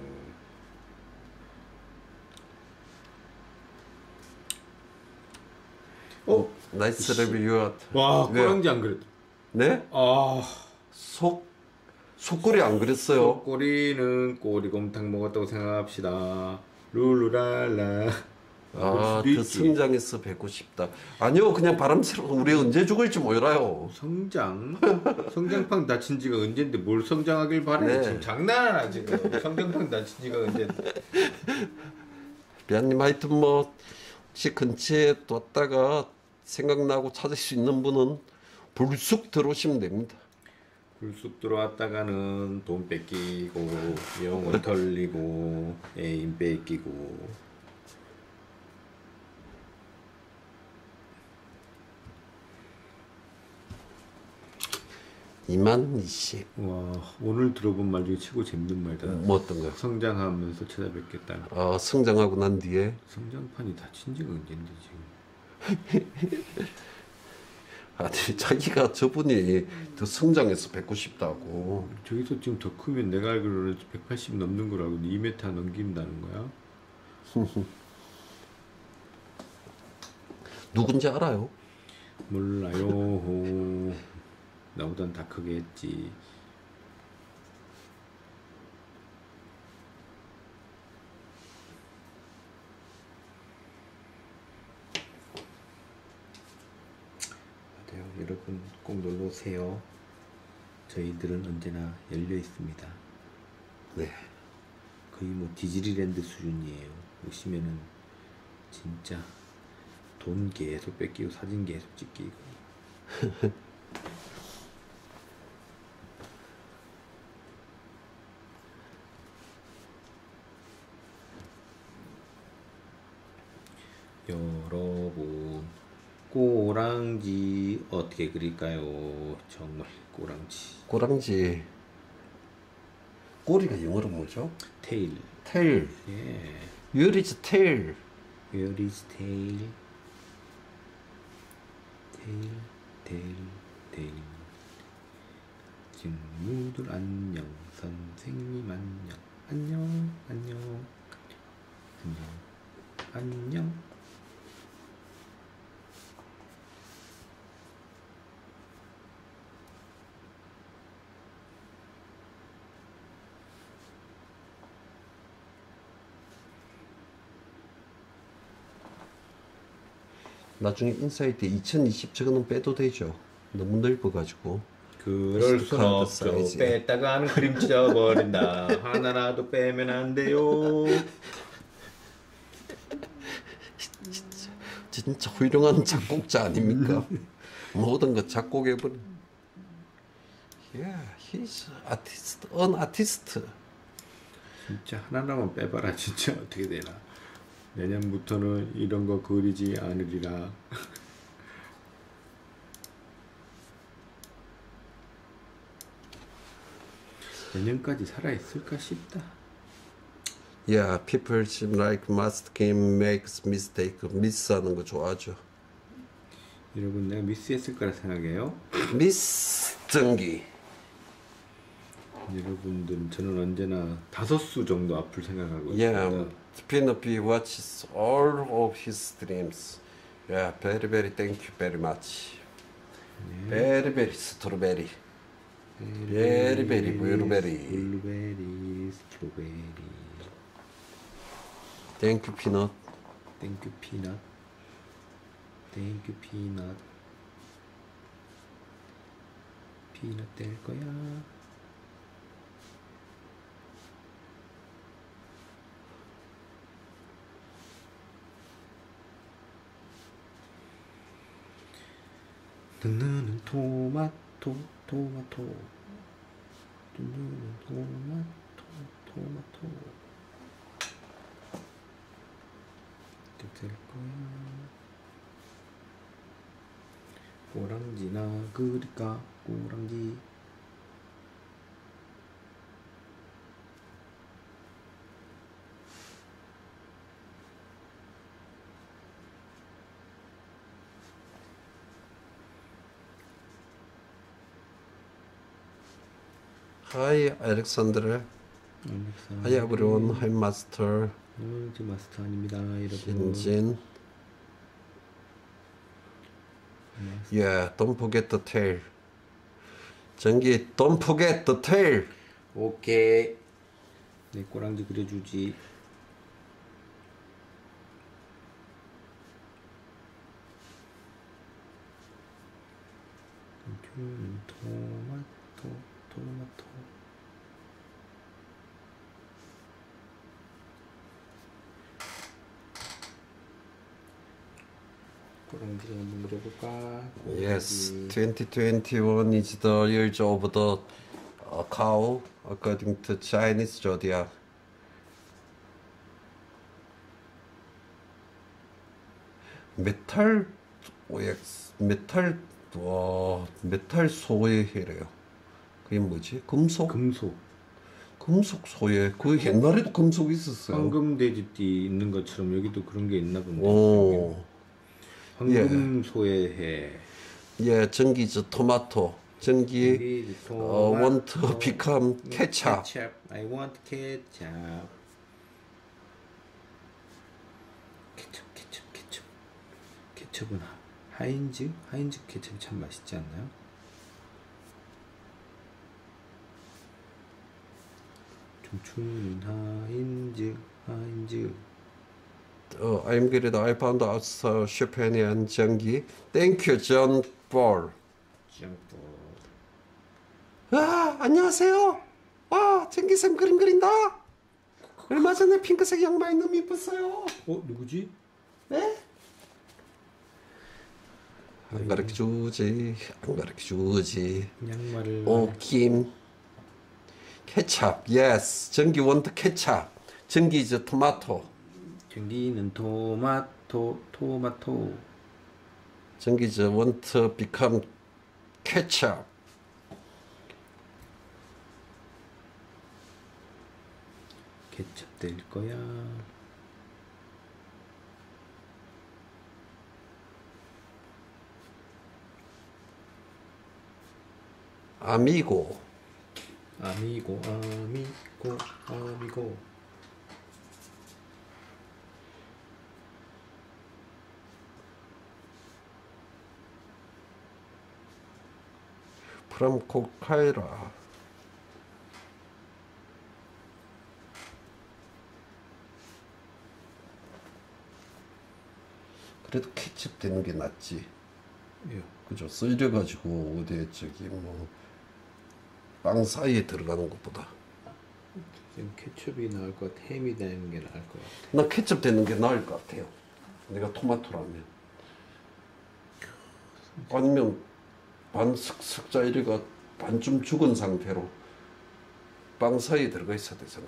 어, 나이스 레뷰. 와, 왜요? 꼬랑지 안 그래도. 네? 아, 속 속골이 안 그랬어요. 꼬리는 꼬리곰탕 먹었다고 생각합시다. 룰루랄라. 아, 수도 그 있지. 성장해서 뵙고 싶다. 아니요, 그냥 바람스러워. 우리 언제 죽을지 몰라요. 성장? 성장판 다친 지가 언젠데 뭘 성장하길 바래? 네. 지금 장난하나 지금? 성장판 다친 지가 언젠데? 비아님 하여튼 뭐 혹시 근처에 뒀다가 생각나고 찾을 수 있는 분은 불쑥 들어오시면 됩니다. 불쑥 들어왔다가는 돈 뺏기고 영혼 털리고 애인 뺏기고. 이만 이십. 와, 오늘 들어본 말 중에 최고 재밌는 말이다. 뭐 어떤 거요? 성장하면서 찾아뵙겠다는. 아, 성장하고 난 뒤에 성장판이 다친 지가 언젠데 지금. 아니 자기가 저분이 더 성장해서 뵙고 싶다고. 저기서 지금 더 크면 내가 알기로는 백팔십 넘는 거라고 이 미터 넘긴다는 거야? 누군지 알아요? 몰라요. 나보단 다 크게 했지. 맞아요. 여러분 꼭 놀러 오세요. 저희들은 언제나 열려 있습니다. 네. 거의 뭐 디즈니랜드 수준이에요. 오시면은 진짜 돈 계속 뺏기고 사진 계속 찍히고. 여러분 꼬랑지 어떻게 그릴까요? 정말 꼬랑지. 꼬랑지. 꼬리가 영어로 뭐죠? 테일. tail. 예. Where is tail? Where is tail? 테일, 테일, 테일. 친구들 안녕, 선생님 안녕, 안녕, 안녕, 안녕, 안녕. 나중에 인사이트 이천이십 저거는 빼도 되죠. 너무 넓어가지고. 그럴 순 카드 없죠. 사이즈. 뺐다가는 그림 찢어버린다. 하나라도 빼면 안 돼요. 진짜 훌륭한 작곡자 아닙니까? 모든 거 작곡해버린. Yeah, he's artist, an artist. 진짜 하나라만 빼봐라. 진짜 어떻게 되나. 내년부터는 이런 거 그리지 않으리라. 내년까지 살아있을까 싶다. Yeah, people seem like master game makes mistake. 미스하는 거 좋아하죠. 여러분 내가 미스했을 거라 생각해요. 미스 전기. 여러분들은 저는 언제나 다섯 수 정도 앞을 생각하고 Yeah, 있습니다. Penelope watches all of his dreams. Yeah, very very thank you very much. Very very strawberry. Very very blueberry. 블루베리, 스트로베리. Thank you peanut. 땡큐 피넛. 땡큐 피넛. 피넛 될 거야. 눈은 토마토 토마토. 눈은 토마토 토마토. 될 거야. 꼬랑지나 그릴까 꼬랑지. Hi Alexander. Hi everyone. Hi Master. 어, 저 마스터 아닙니다, 여러분. 신진. Yeah, don't forget the tail. 전기, don't forget the tail. 오케이. 내 꼬랑지 그려주지. 음, 토마토 토마토. 꼬랑지를 한번 그려볼까? Yes, 꼬랑지. twenty twenty-one is the year of the uh, cow, according to Chinese zodiac. 메탈 오엑스, 메탈 와 메탈 소예해래요. 그게 뭐지? 금속? 금속. 금속 소예. 그 옛날에도 금속 있었어요. 황금 돼지띠 있는 것처럼 여기도 그런 게 있나 본데. 오, 황금 소의 예, 전기저 토마토, 전기 해. 어, want to become ketchup. ketchup. I want ketchup. 케첩, 케첩, 케첩. 케첩은 하- 하인즈? 하인즈 케첩이 참 맛있지 않나요? 춤추는 하인즈, 하인즈. 어, I'm good. I found out so Chopinian 전기. Thank you, John Paul. 점프. 아, 안녕하세요. 와, 전기쌤 그림 그린다. 얼마 전에 핑크색 양말이 너무 예뻤어요. 어, 누구지? 네? 안 가르쳐 주지. 안 가르쳐 주지. 양말을. 오, 김. 케찹. Yes. 전기 원트 케찹. 전기 이제 토마토. 전기는 토마토, 토마토. 전기 이제 원트 become 케찹. 케첩 될 거야. 아미고. 아미고, 아미고, 아미고. from 코카이라. 그래도 케첩 되는 게 낫지. 예. 그죠? 썰려가지고 어디 저기 뭐 빵 사이에 들어가는 것보다 지금 케첩이 나을 것 같아. 햄이 되는 게 나을 것 같아. 나 케첩 되는 게 나을 것 같아요. 내가 토마토라면 아니면 반 슥슥자 이래가 반쯤 죽은 상태로 빵 사이에 들어가 있어야 되잖아.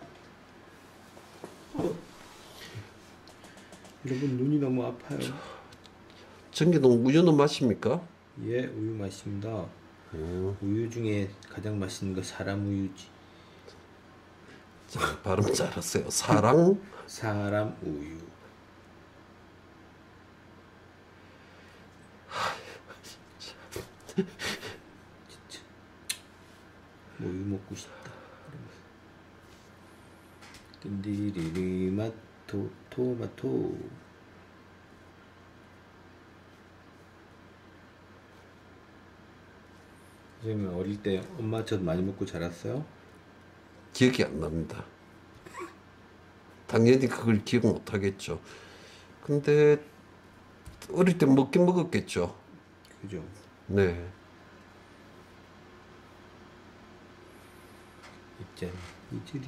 여러분 눈이 너무 아파요. 전기동 우유는 마십니까? 예, 우유 맛있습니다. 음, 우유 중에 가장 맛있는 거 사람 우유지. 자, 발음 잘하세요. 사랑 사람 우유. 진짜 우유 먹고 싶다. 끈디리리 마토 토마토. 선생님 어릴 때 엄마 젖 많이 먹고 자랐어요? 기억이 안 납니다. 당연히 그걸 기억 못 하겠죠. 근데 어릴 때 먹긴 먹었겠죠. 그죠? 네. 있잖아. 이들이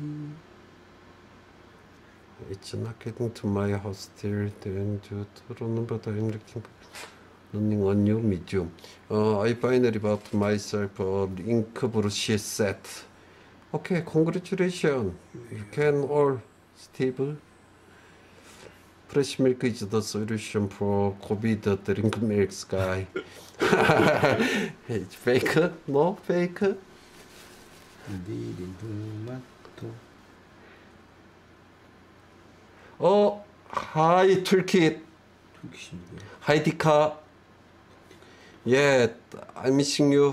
It's not getting to my house still then to turn but I'm looking running on new medium. Uh, I finally bought myself a ink-brush set. Okay, congratulations. You can all, Steve. Fresh milk is the solution for COVID drink milk guy. It's fake? No fake? 끈디리 토마토. 어, 하이 툴킷. 툴kit이 누구야? 하이디카. 예, I'm missing you.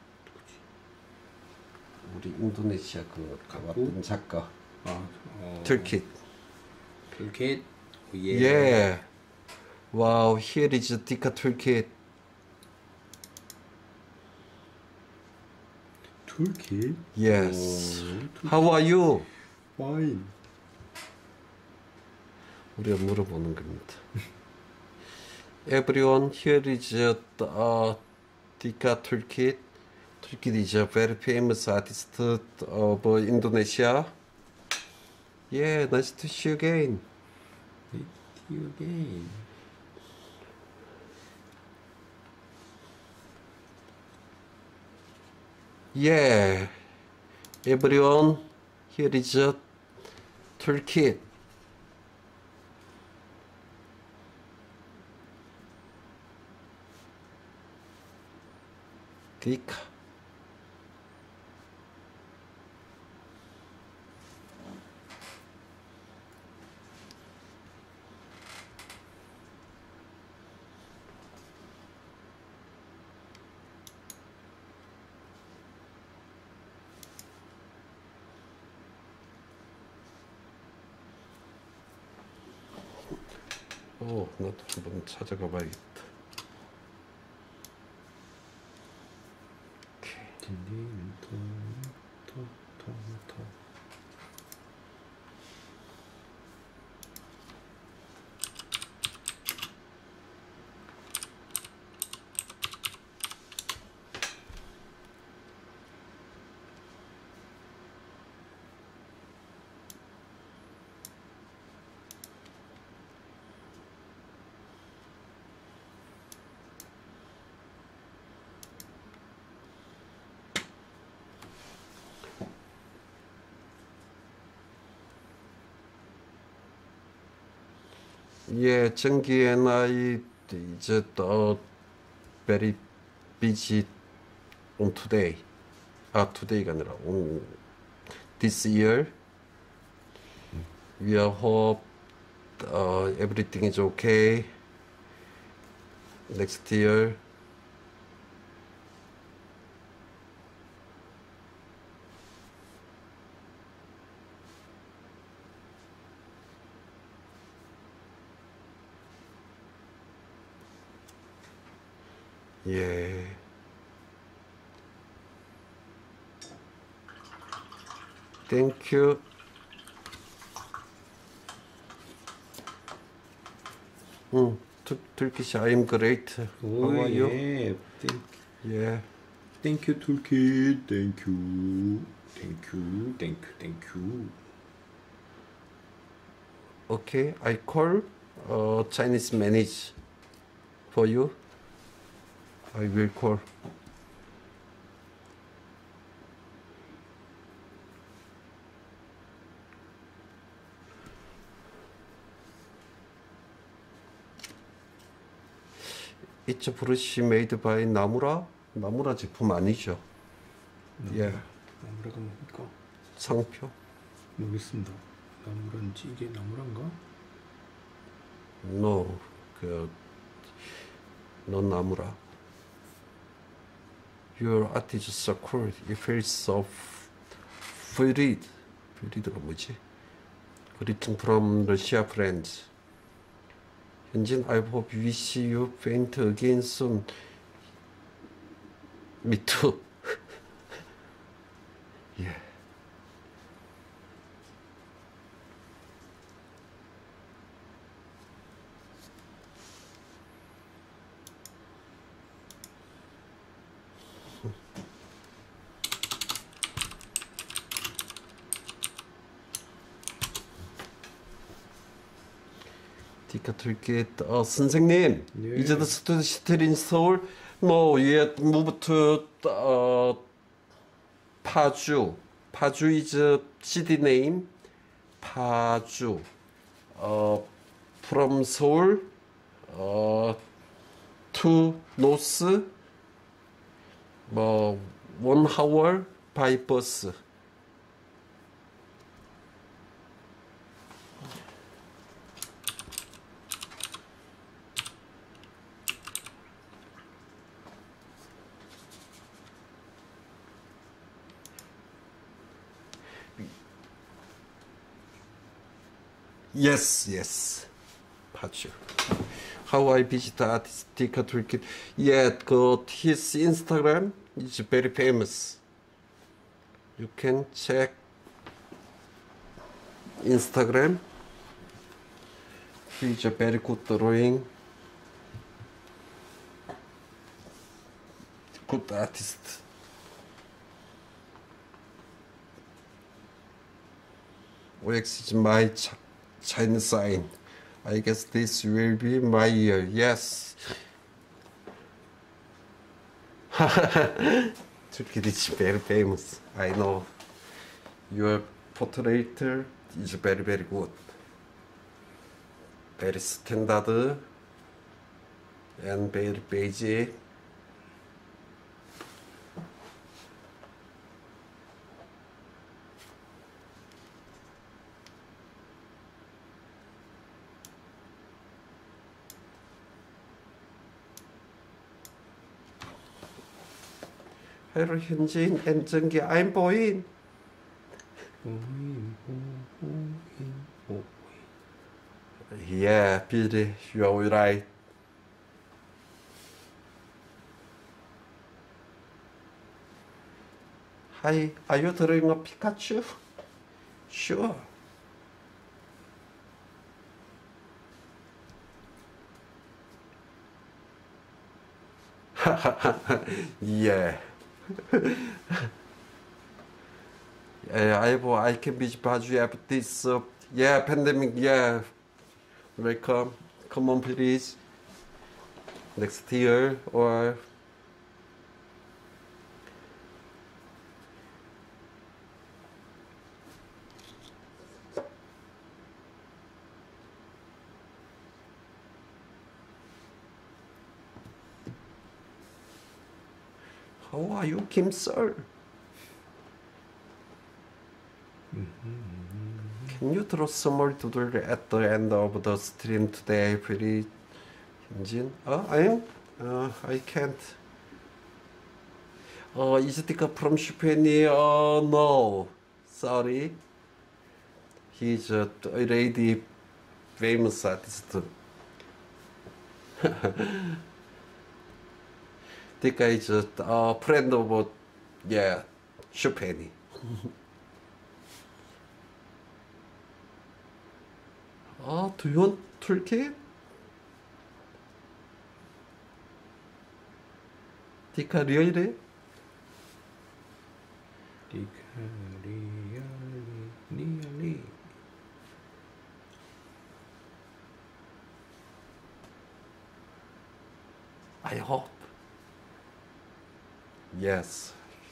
우리 인도네시아 그 가봤던 작가. 아, 어, 툴킷. 툴킷. 예. 예. 와우, here is 디카 툴킷. 툴킷? Yes. 오, How are you? fine. 우리가 물어보는 겁니다. Everyone, here is uh, Dika Turkit. Turkit is a very famous artist of Indonesia. Yeah, nice to see you again. Meet you again. Yeah, everyone, here is a Turkit. Dika. 어, 나도 한번 찾아가 봐야겠다. 딘딘 토토토토. 예, 정기 and I 이제 또 very busy on today. 아, today가 아니라 on this year. We are hope uh, everything is okay. Next year. 예. Thank you. 응, Tu- Turkish. I am great. How are you? 예. 땡, Yeah. 땡큐 툴킷. 땡큐. 땡큐. 땡큐. 땡큐. Okay. I call uh, Chinese manager for you. I will call. It's a brush made by 나무라. 나무라 제품 아니죠? 예. 나무라가 뭡니까? 상표. 모르겠습니다. 나무란지 이게 나무란가? No. 그, 너 나무라. Your art is so cool. It feels so fluid. fluid가 뭐지? Greeting from Russia friends. 현진, I hope we see you paint again soon. Me too. 예. 디카 turkey. 어, 선생님, 예. is the student still in Seoul? No, yet moved to uh, 파주. 파주 is a city name. 파주. Uh, from Seoul uh, to north, 뭐 one hour by bus. Yes, yes. 파주. How I visit artist Dika Turkey. Yeah, 그 his Instagram is very famous. You can check Instagram. He's a very good drawing. Good artist. Wax is my ch Chinese sign. I guess this will be my year. Yes. Turkey is very famous. I know. Your portrait is very very good. Very standard and very basic. Hello, 현진 and 정기. I'm 보인. 보인, 보인, 보인. Yeah, Billy, you're right. Hi, are you drawing a Pikachu? Sure. Yeah. Yeah, I will, I can be Paju after this. Uh, yeah, pandemic. Yeah, welcome. Come on, please. Next year or. How are you, Kim Sir? Can you draw some more doodle at the end of the stream today, please? 현진? 어, I'm? Uh, I can't. 어, is it from Shupeni? Oh, no. Sorry. He's a lady famous artist. The guy is a uh, friend of, yeah, Chopin. Oh, do you want Turkey? 디카 리얼해? 리얼리 리얼리 I hope. Yes.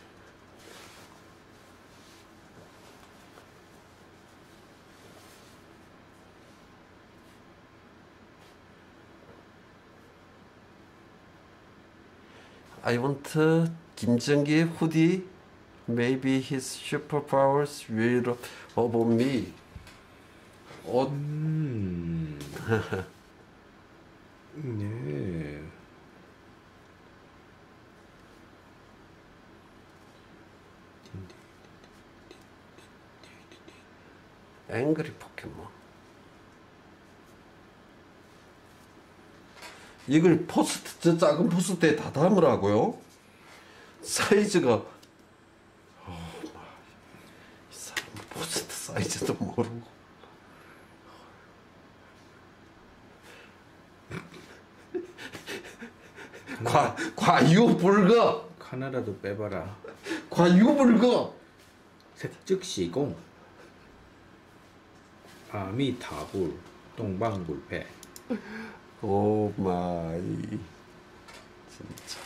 I want uh, 김정기 hoodie. Maybe his superpowers will over me. 어, 음. 네. 앵그리 포켓몬. 이걸 포스트, 저 작은 포스트에 다 담으라고요? 사이즈가, 어, 이 사람 포스트 사이즈도 모르고. 과, 과유불급! 하나라도 빼봐라. 과유불급! 색즉시공 아미타불 동방불패. 오 마이, 진짜.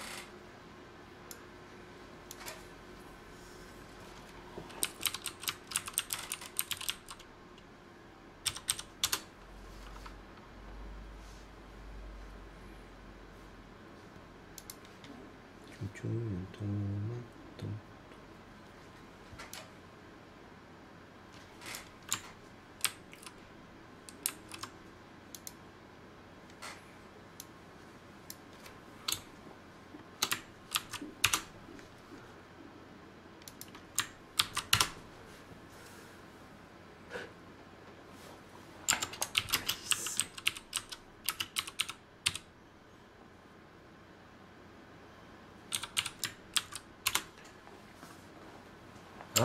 춤추는 토마토. 어?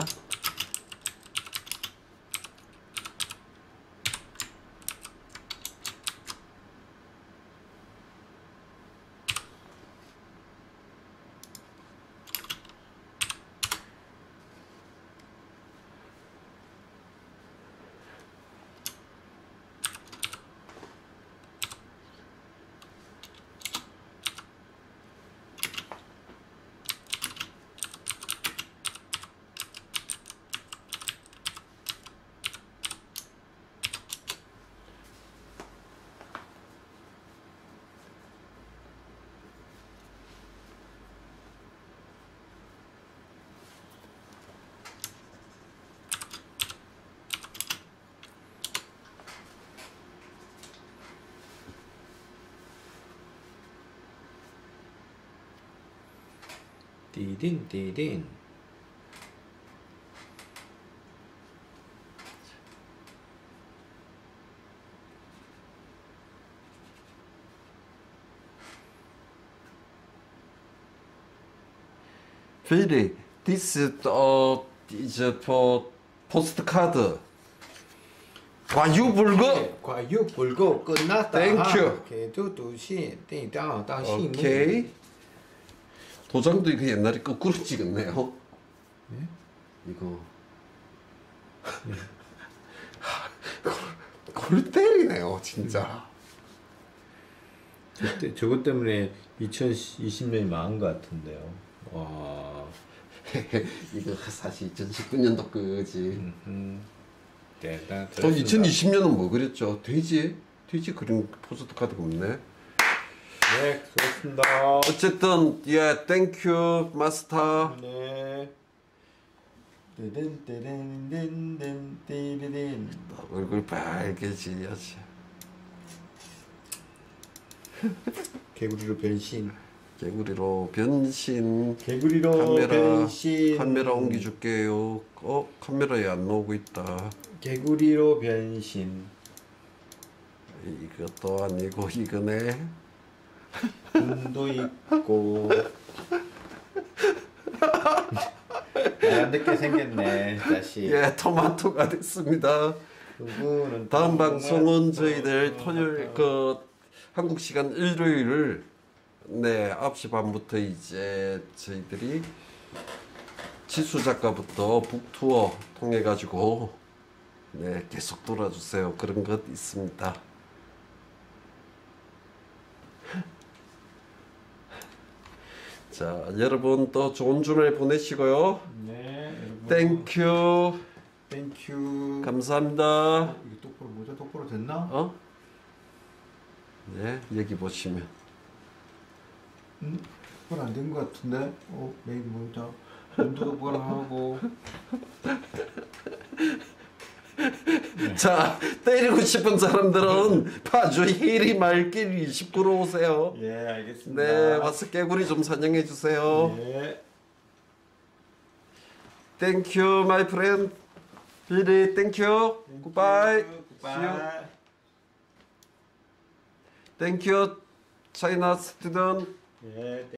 띠딘 띠딘. Really, this uh, is for postcard. 과유불급. 과유불급 끝났다. Thank you. 개두두시 띵땅땅시. 오케이. 도장도 이거 옛날에 거꾸로 찍었네요. 네? 이거. 골 때리네요, 진짜. 그때 저것 때문에 이천이십 년이 망한 것 같은데요. 와. 이거 사실 이천십구 년도 거지. 음. 대단. 또 이천이십 년은 뭐 그랬죠? 돼지? 돼지 그림 포스트 카드가 없네. 네, 수고했습니다. 어쨌든 예, 땡큐 마스터. 네. 띠딘 띠딘 딘딘 띠디딘. 얼굴 빨개지야지. 개구리로 변신. 개구리로 변신. 개구리로 카메라 변신. 카메라 옮겨줄게요. 어 카메라에 안 나오고 있다. 개구리로 변신. 이것도 아니고 이거네. 눈도 있고. 안 듣게 생겼네, 자식. 예, 토마토가 됐습니다. 누구는 다음 토마토, 방송은 저희들 토마토. 토요일 그 한국 시간 일요일 네, 아홉 시 반부터 이제 저희들이 지수 작가부터 북투어 통해 가지고 네, 계속 돌아주세요. 그런 것 있습니다. 자, 여러분 또 좋은 주말 보내시고요. 네. 여러분. 땡큐. 땡큐. 감사합니다. 이게 똑바로 모자 똑바로 됐나? 어? 네, 여기 보시면. 음, 그건 안 된 것 같은데. 어, 메인 모자. 온도 똑바로 하고. 자, 때리고 싶은 사람들은 파주 힐이 말길 이십구로 오세요. 예, 알겠습니다. 네, 와서 깨구리 좀 사냥해 주세요. 예. Thank you, my friend. Billy, thank you. Goodbye. See you. 굿바이. Thank you, China student. 예.